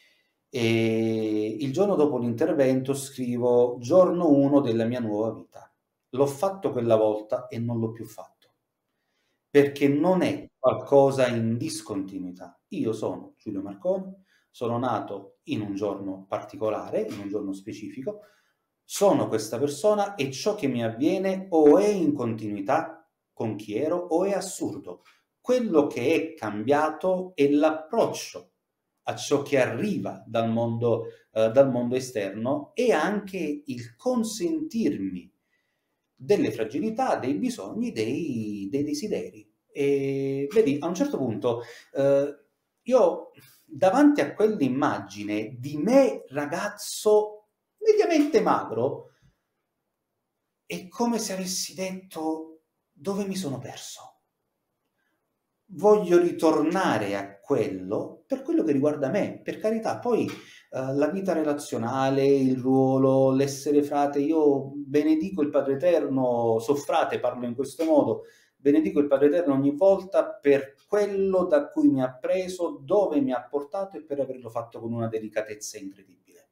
E il giorno dopo l'intervento scrivo: giorno 1 della mia nuova vita. L'ho fatto quella volta e non l'ho più fatto, perché non è qualcosa in discontinuità. Io sono Giulio Marconi, sono nato in un giorno particolare, in un giorno specifico, sono questa persona e ciò che mi avviene o è in continuità con chi ero o è assurdo. Quello che è cambiato è l'approccio a ciò che arriva dal mondo esterno e anche il consentirmi delle fragilità, dei bisogni, dei desideri. E vedi, a un certo punto io davanti a quell'immagine di me ragazzo mediamente magro è come se avessi detto: dove mi sono perso? Voglio ritornare a quello per quello che riguarda me, per carità. Poi la vita relazionale, il ruolo, l'essere frate, io benedico il Padre Eterno, so frate, parlo in questo modo, benedico il Padre Eterno ogni volta per quello da cui mi ha preso, dove mi ha portato e per averlo fatto con una delicatezza incredibile.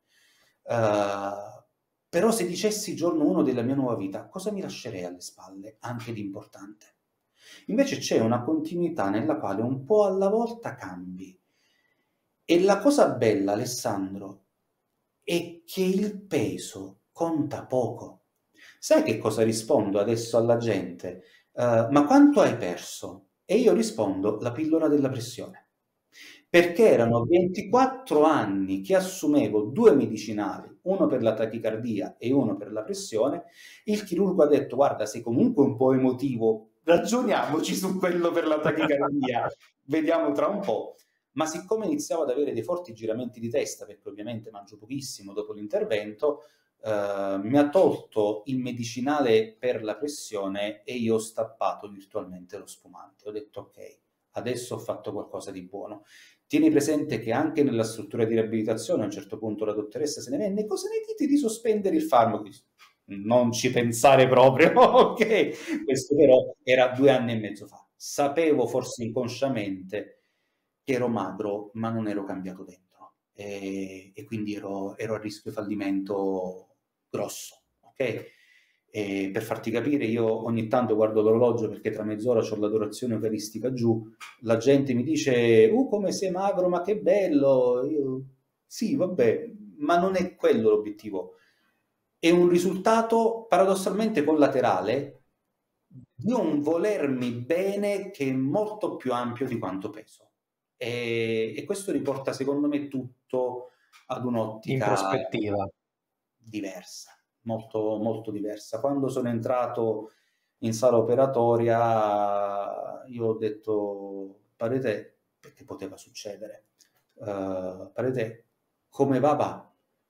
Però se dicessi giorno 1 della mia nuova vita, cosa mi lascerei alle spalle, anche di importante? Invece c'è una continuità nella quale un po' alla volta cambi. E la cosa bella, Alessandro, è che il peso conta poco. Sai che cosa rispondo adesso alla gente? Ma quanto hai perso? E io rispondo: la pillola della pressione. Perché erano 24 anni che assumevo 2 medicinali, uno per la tachicardia e uno per la pressione. Il chirurgo ha detto: guarda, sei comunque un po' emotivo, ragioniamoci su quello per la tachicardia, vediamo tra un po'. Ma siccome iniziavo ad avere dei forti giramenti di testa, perché ovviamente mangio pochissimo dopo l'intervento, mi ha tolto il medicinale per la pressione e io ho stappato virtualmente lo spumante. Ho detto ok, adesso ho fatto qualcosa di buono. Tieni presente che anche nella struttura di riabilitazione a un certo punto la dottoressa se ne venne: cosa ne dite di sospendere il farmaco? Non ci pensare proprio, ok? Questo però era 2 anni e mezzo fa. Sapevo forse inconsciamente che ero magro, ma non ero cambiato dentro e quindi ero a rischio fallimento grosso, ok? E per farti capire, io ogni tanto guardo l'orologio perché tra mezz'ora c'ho l'adorazione eucaristica giù, la gente mi dice come sei magro, ma che bello. Io, sì, vabbè, ma non è quello l'obiettivo. È un risultato paradossalmente collaterale di un volermi bene che è molto più ampio di quanto peso. E questo riporta secondo me tutto ad In un'ottica prospettiva. diversa, molto, molto diversa. Quando sono entrato in sala operatoria, io ho detto: Parete, perché poteva succedere, Parete, come va?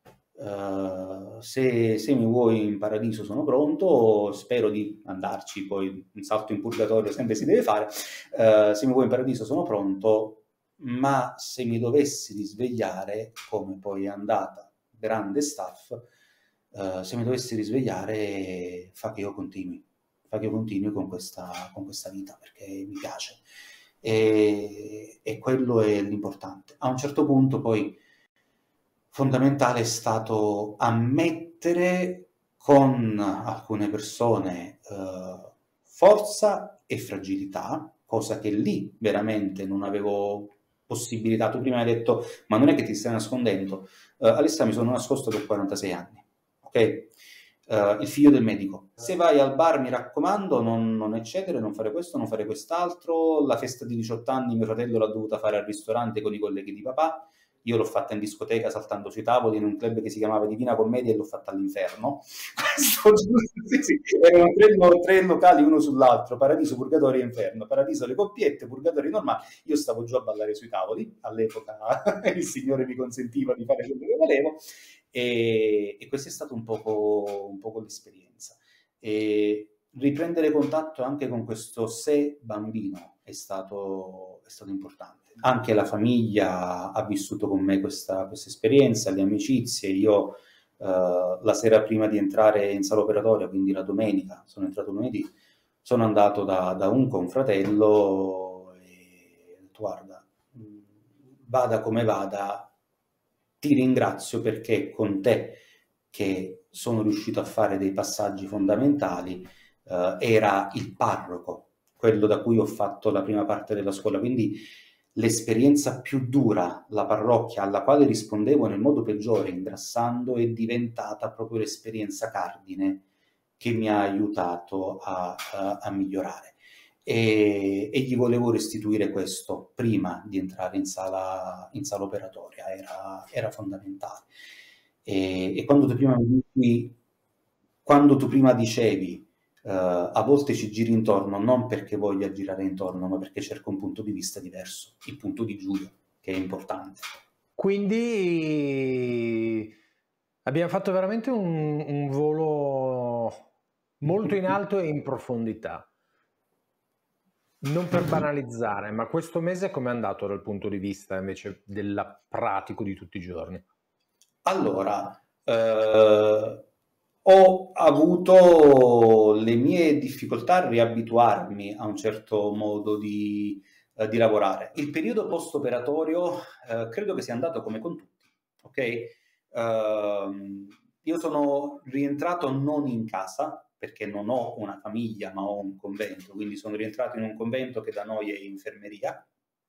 Se mi vuoi in paradiso sono pronto, spero di andarci, poi un salto in purgatorio sempre si deve fare. Se mi vuoi in paradiso sono pronto, ma se mi dovessi risvegliare, come poi è andata, grande staff, se mi dovessi risvegliare, fa che io continui con questa vita, perché mi piace. E quello è l'importante. A un certo punto poi fondamentale è stato ammettere con alcune persone forza e fragilità, cosa che lì veramente non avevo possibilità. Tu prima hai detto: ma non è che ti stai nascondendo. Alessà, mi sono nascosto per 46 anni, ok? Il figlio del medico. Se vai al bar, mi raccomando, non eccedere, non fare questo, non fare quest'altro. La festa di 18 anni mio fratello l'ha dovuta fare al ristorante con i colleghi di papà. Io l'ho fatta in discoteca saltando sui tavoli in un club che si chiamava Divina Commedia e l'ho fatta all'inferno. Sì, sì. Erano tre locali uno sull'altro: Paradiso, Purgatorio e Inferno. Paradiso le coppiette, Purgatorio normali. Io stavo giù a ballare sui tavoli, all'epoca il Signore mi consentiva di fare quello che volevo, e questa è stata un poco l'esperienza. E riprendere contatto anche con questo sé bambino è stato importante. Anche la famiglia ha vissuto con me questa esperienza, le amicizie. Io la sera prima di entrare in sala operatoria, quindi la domenica, sono entrato lunedì, sono andato da un confratello e ho detto: guarda, vada come vada, ti ringrazio perché con te, che sono riuscito a fare dei passaggi fondamentali, era il parroco, quello da cui ho fatto la prima parte della scuola, quindi l'esperienza più dura, la parrocchia alla quale rispondevo nel modo peggiore, ingrassando, è diventata proprio l'esperienza cardine che mi ha aiutato a migliorare. E gli volevo restituire questo prima di entrare in sala operatoria, era fondamentale. E quando tu prima dicevi a volte ci giri intorno non perché voglia girare intorno, ma perché cerco un punto di vista diverso, il punto di Giulio, che è importante. Quindi abbiamo fatto veramente un volo molto in alto e in profondità. Non per banalizzare, ma questo mese com'è andato dal punto di vista invece della pratico di tutti i giorni? Allora, ho avuto le mie difficoltà a riabituarmi a un certo modo di lavorare. Il periodo post-operatorio credo che sia andato come con tutti, ok? Io sono rientrato non in casa, perché non ho una famiglia, ma ho un convento, quindi sono rientrato in un convento che da noi è infermeria,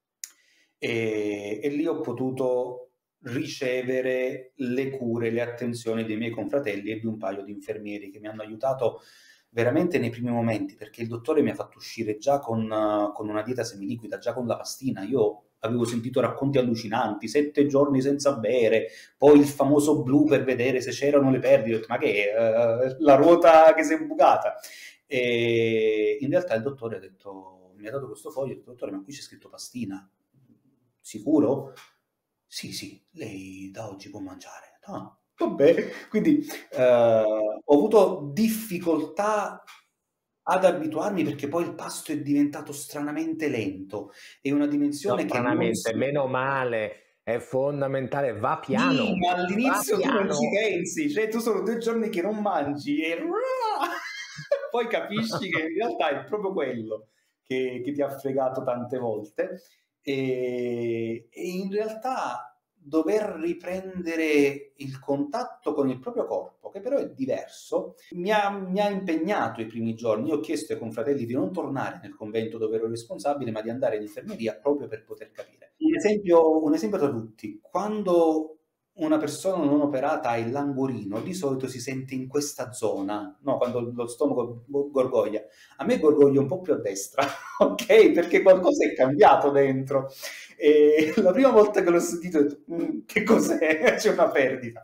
e lì ho potuto ricevere le cure, le attenzioni dei miei confratelli e di un paio di infermieri che mi hanno aiutato veramente nei primi momenti, perché il dottore mi ha fatto uscire già con una dieta semiliquida, già con la pastina. Io avevo sentito racconti allucinanti: 7 giorni senza bere, poi il famoso blu per vedere se c'erano le perdite. Ho detto: ma che è? La ruota che si è bucata? E in realtà il dottore ha detto, mi ha dato questo foglio, ha detto, dottore, ma qui c'è scritto pastina, sicuro? Sì, sì, lei da oggi può mangiare. Ah, vabbè, quindi ho avuto difficoltà ad abituarmi perché poi il pasto è diventato stranamente lento, è una No, dimensione che non stranamente, si... meno male, è fondamentale, va Sì, piano, ma va all'inizio tu non ci piano. pensi, cioè tu sono 2 giorni che non mangi e poi capisci che in realtà è proprio quello che ti ha fregato tante volte e in realtà dover riprendere il contatto con il proprio corpo, che però è diverso, mi ha impegnato i primi giorni. Io ho chiesto ai confratelli di non tornare nel convento dove ero responsabile, ma di andare in infermeria proprio per poter capire. Un esempio tra tutti, quando una persona non operata ha il languorino, di solito si sente in questa zona, no? Quando lo stomaco gorgoglia. A me gorgoglia un po' più a destra, ok? Perché qualcosa è cambiato dentro. E la prima volta che l'ho sentito ho detto, che cos'è? C'è una perdita.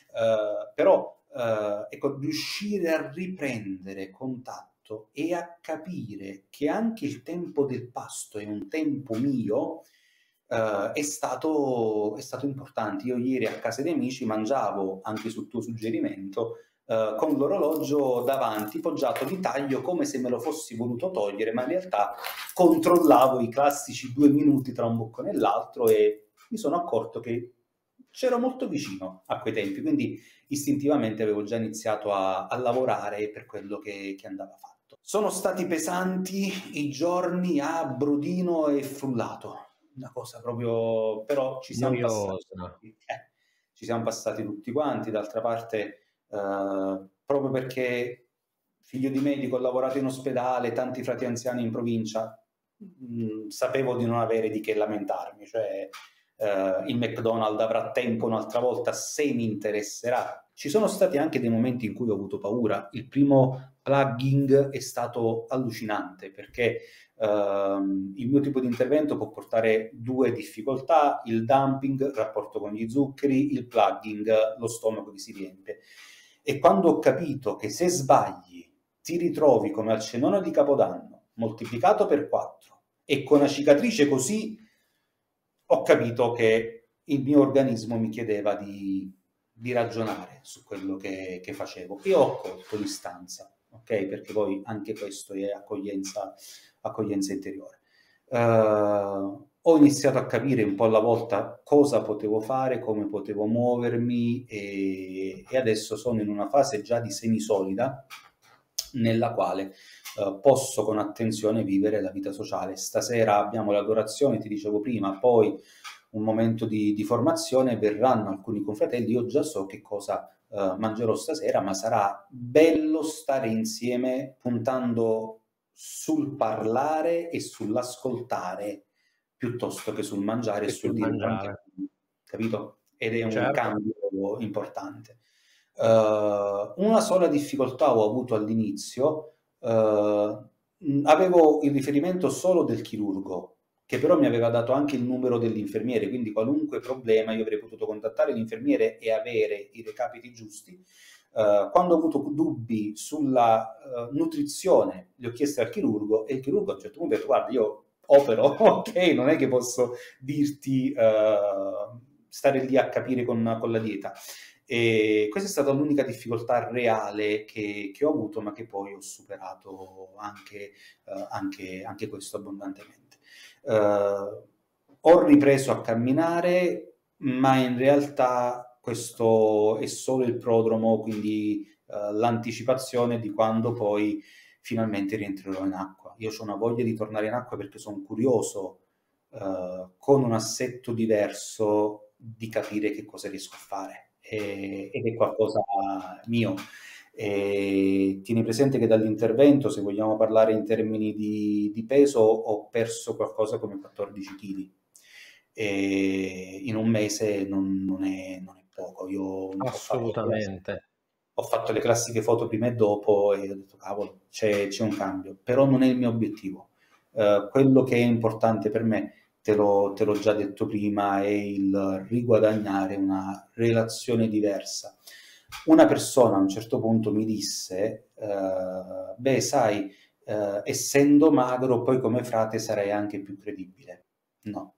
Ecco, riuscire a riprendere contatto e a capire che anche il tempo del pasto è un tempo mio, è stato importante. Io ieri a casa dei amici mangiavo, anche sul tuo suggerimento, con l'orologio davanti, poggiato di taglio, come se me lo fossi voluto togliere, ma in realtà controllavo i classici 2 minuti tra un boccone e l'altro e mi sono accorto che c'ero molto vicino a quei tempi, quindi istintivamente avevo già iniziato a lavorare per quello che andava fatto. Sono stati pesanti i giorni a brodino e frullato, una cosa proprio, però Noiosa. ci siamo passati tutti quanti, d'altra parte proprio perché figlio di medico, ho lavorato in ospedale, tanti frati anziani in provincia, sapevo di non avere di che lamentarmi, cioè il McDonald's avrà tempo un'altra volta se mi interesserà. Ci sono stati anche dei momenti in cui ho avuto paura. Il primo plugging è stato allucinante perché il mio tipo di intervento può portare 2 difficoltà: il dumping, il rapporto con gli zuccheri, il plugging, lo stomaco che si riempie. E quando ho capito che se sbagli ti ritrovi come al cenone di Capodanno, moltiplicato per 4 e con una cicatrice così, ho capito che il mio organismo mi chiedeva di ragionare su quello che facevo e ho colto l'istanza, ok? Perché poi anche questo è accoglienza interiore. Ho iniziato a capire un po' alla volta cosa potevo fare, come potevo muovermi e adesso sono in una fase già di semisolida nella quale posso con attenzione vivere la vita sociale. Stasera abbiamo l'adorazione, ti dicevo prima, poi un momento di formazione, verranno alcuni confratelli, io già so che cosa mangerò stasera, ma sarà bello stare insieme puntando sul parlare e sull'ascoltare piuttosto che sul mangiare e Che sul sul dire quanti, mangiare. capito? Ed è un Certo. cambio importante. Una sola difficoltà ho avuto all'inizio, avevo il riferimento solo del chirurgo, che però mi aveva dato anche il numero dell'infermiere, quindi qualunque problema io avrei potuto contattare l'infermiere e avere i recapiti giusti. Quando ho avuto dubbi sulla nutrizione, li ho chiesti al chirurgo e il chirurgo a un certo punto ha detto: guarda, io opero, ok, non è che posso dirti stare lì a capire con la dieta. E questa è stata l'unica difficoltà reale che ho avuto, ma che poi ho superato anche questo abbondantemente. Ho ripreso a camminare, ma in realtà questo è solo il prodromo, quindi l'anticipazione di quando poi finalmente rientrerò in acqua. Io ho una voglia di tornare in acqua perché sono curioso, con un assetto diverso, di capire che cosa riesco a fare. Ed è qualcosa mio. E tieni presente che dall'intervento, se vogliamo parlare in termini di peso, ho perso qualcosa come 14 kg. E in un mese non è poco. Io Assolutamente. ho fatto le classiche foto prima e dopo e ho detto, cavolo, c'è un cambio, però non è il mio obiettivo. Quello che è importante per me, te l'ho già detto prima, è il riguadagnare una relazione diversa una persona a un certo punto mi disse, beh, sai, essendo magro, poi come frate sarei anche più credibile. No,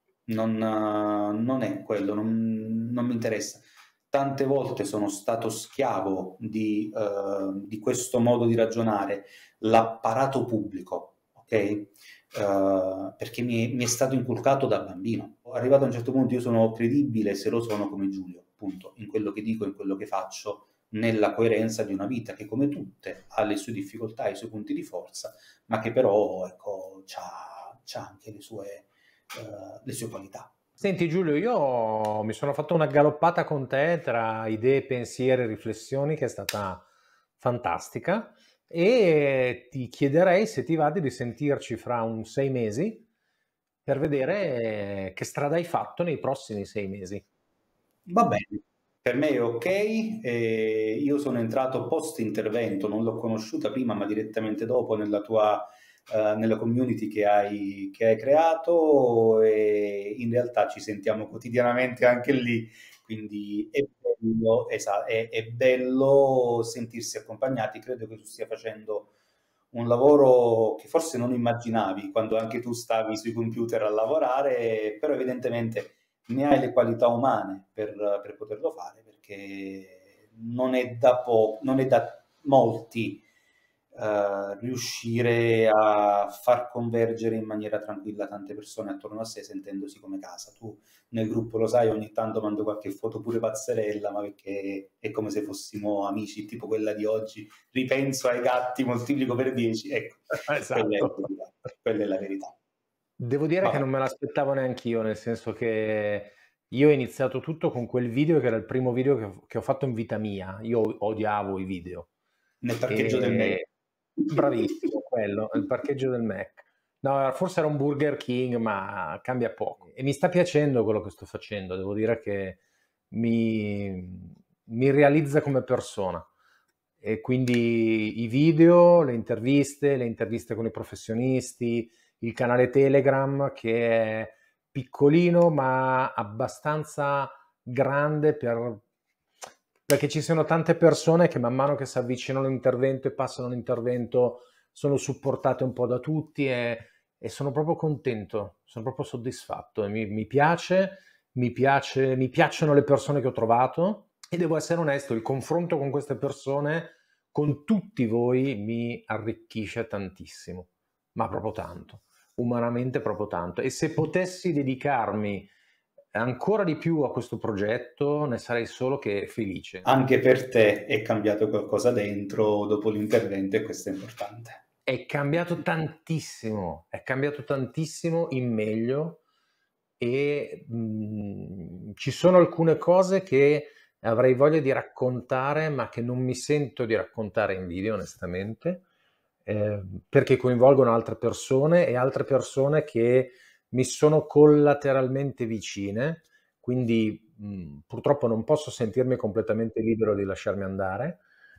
non è quello, non mi interessa. Tante volte sono stato schiavo di questo modo di ragionare, l'apparato pubblico, ok? Perché mi è stato inculcato da bambino. Arrivato a un certo punto io sono credibile se lo sono come Giulio, appunto, in quello che dico, in quello che faccio, nella coerenza di una vita che come tutte ha le sue difficoltà, i suoi punti di forza, ma che però, ecco, c'ha anche le sue qualità. Senti Giulio, io mi sono fatto una galoppata con te tra idee, pensieri e riflessioni che è stata fantastica e ti chiederei se ti va di risentirci fra un 6 mesi per vedere che strada hai fatto nei prossimi 6 mesi. Va bene, per me è ok. Io sono entrato post intervento, non l'ho conosciuta prima, ma direttamente dopo nella community che hai creato, e in realtà ci sentiamo quotidianamente anche lì, quindi è bello sentirsi accompagnati. Credo che tu stia facendo un lavoro che forse non immaginavi quando anche tu stavi sui computer a lavorare, però evidentemente ne hai le qualità umane per poterlo fare, perché non è da molti riuscire a far convergere in maniera tranquilla tante persone attorno a sé sentendosi come casa. Tu nel gruppo lo sai, ogni tanto mando qualche foto pure pazzerella, ma perché è come se fossimo amici, tipo quella di oggi, ripenso ai gatti, moltiplico per 10, ecco, Esatto. quella è la verità. Devo dire che non me l'aspettavo neanch'io, nel senso che io ho iniziato tutto con quel video che era il primo video che ho fatto in vita mia. Io odiavo i video. Nel parcheggio del Mac. Bravissimo, quello, il parcheggio del Mac. No, forse era un Burger King, ma cambia poco. E mi sta piacendo quello che sto facendo, devo dire che mi realizza come persona. E quindi i video, le interviste con i professionisti, il canale Telegram che è piccolino ma abbastanza grande perché ci sono tante persone che man mano che si avvicinano all'intervento e passano l'intervento sono supportate un po' da tutti e sono proprio contento, sono proprio soddisfatto e mi piacciono le persone che ho trovato e devo essere onesto, il confronto con queste persone, con tutti voi, mi arricchisce tantissimo, ma proprio tanto, umanamente proprio tanto. E se potessi dedicarmi ancora di più a questo progetto, ne sarei solo che felice. Anche per te è cambiato qualcosa dentro dopo l'intervento e questo è importante. È cambiato tantissimo in meglio e ci sono alcune cose che avrei voglia di raccontare, ma che non mi sento di raccontare in video, onestamente, perché coinvolgono altre persone e altre persone che mi sono collateralmente vicine, quindi purtroppo non posso sentirmi completamente libero di lasciarmi andare,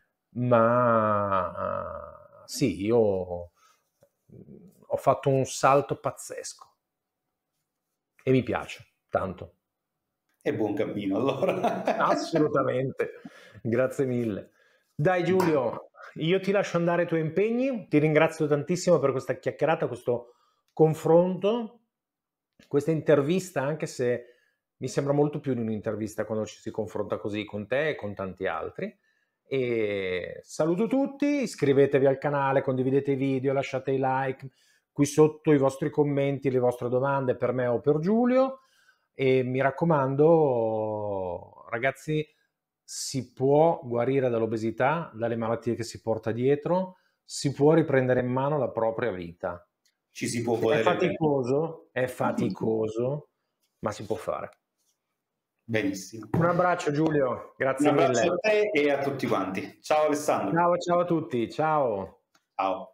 ma sì, io ho fatto un salto pazzesco e mi piace tanto. E buon cammino allora. Assolutamente, grazie mille. Dai Giulio, io ti lascio andare ai tuoi impegni, ti ringrazio tantissimo per questa chiacchierata, questo confronto, questa intervista, anche se mi sembra molto più di un'intervista quando ci si confronta così con te e con tanti altri. E saluto tutti, iscrivetevi al canale, condividete i video, lasciate i like, qui sotto i vostri commenti, le vostre domande per me o per Giulio. E mi raccomando, ragazzi, si può guarire dall'obesità, dalle malattie che si porta dietro, si può riprendere in mano la propria vita. Ci si può volere è faticoso, ma si può fare. Benissimo. Un abbraccio Giulio, grazie mille. Un abbraccio a te e a tutti quanti. Ciao Alessandro. Ciao a tutti, ciao. Ciao.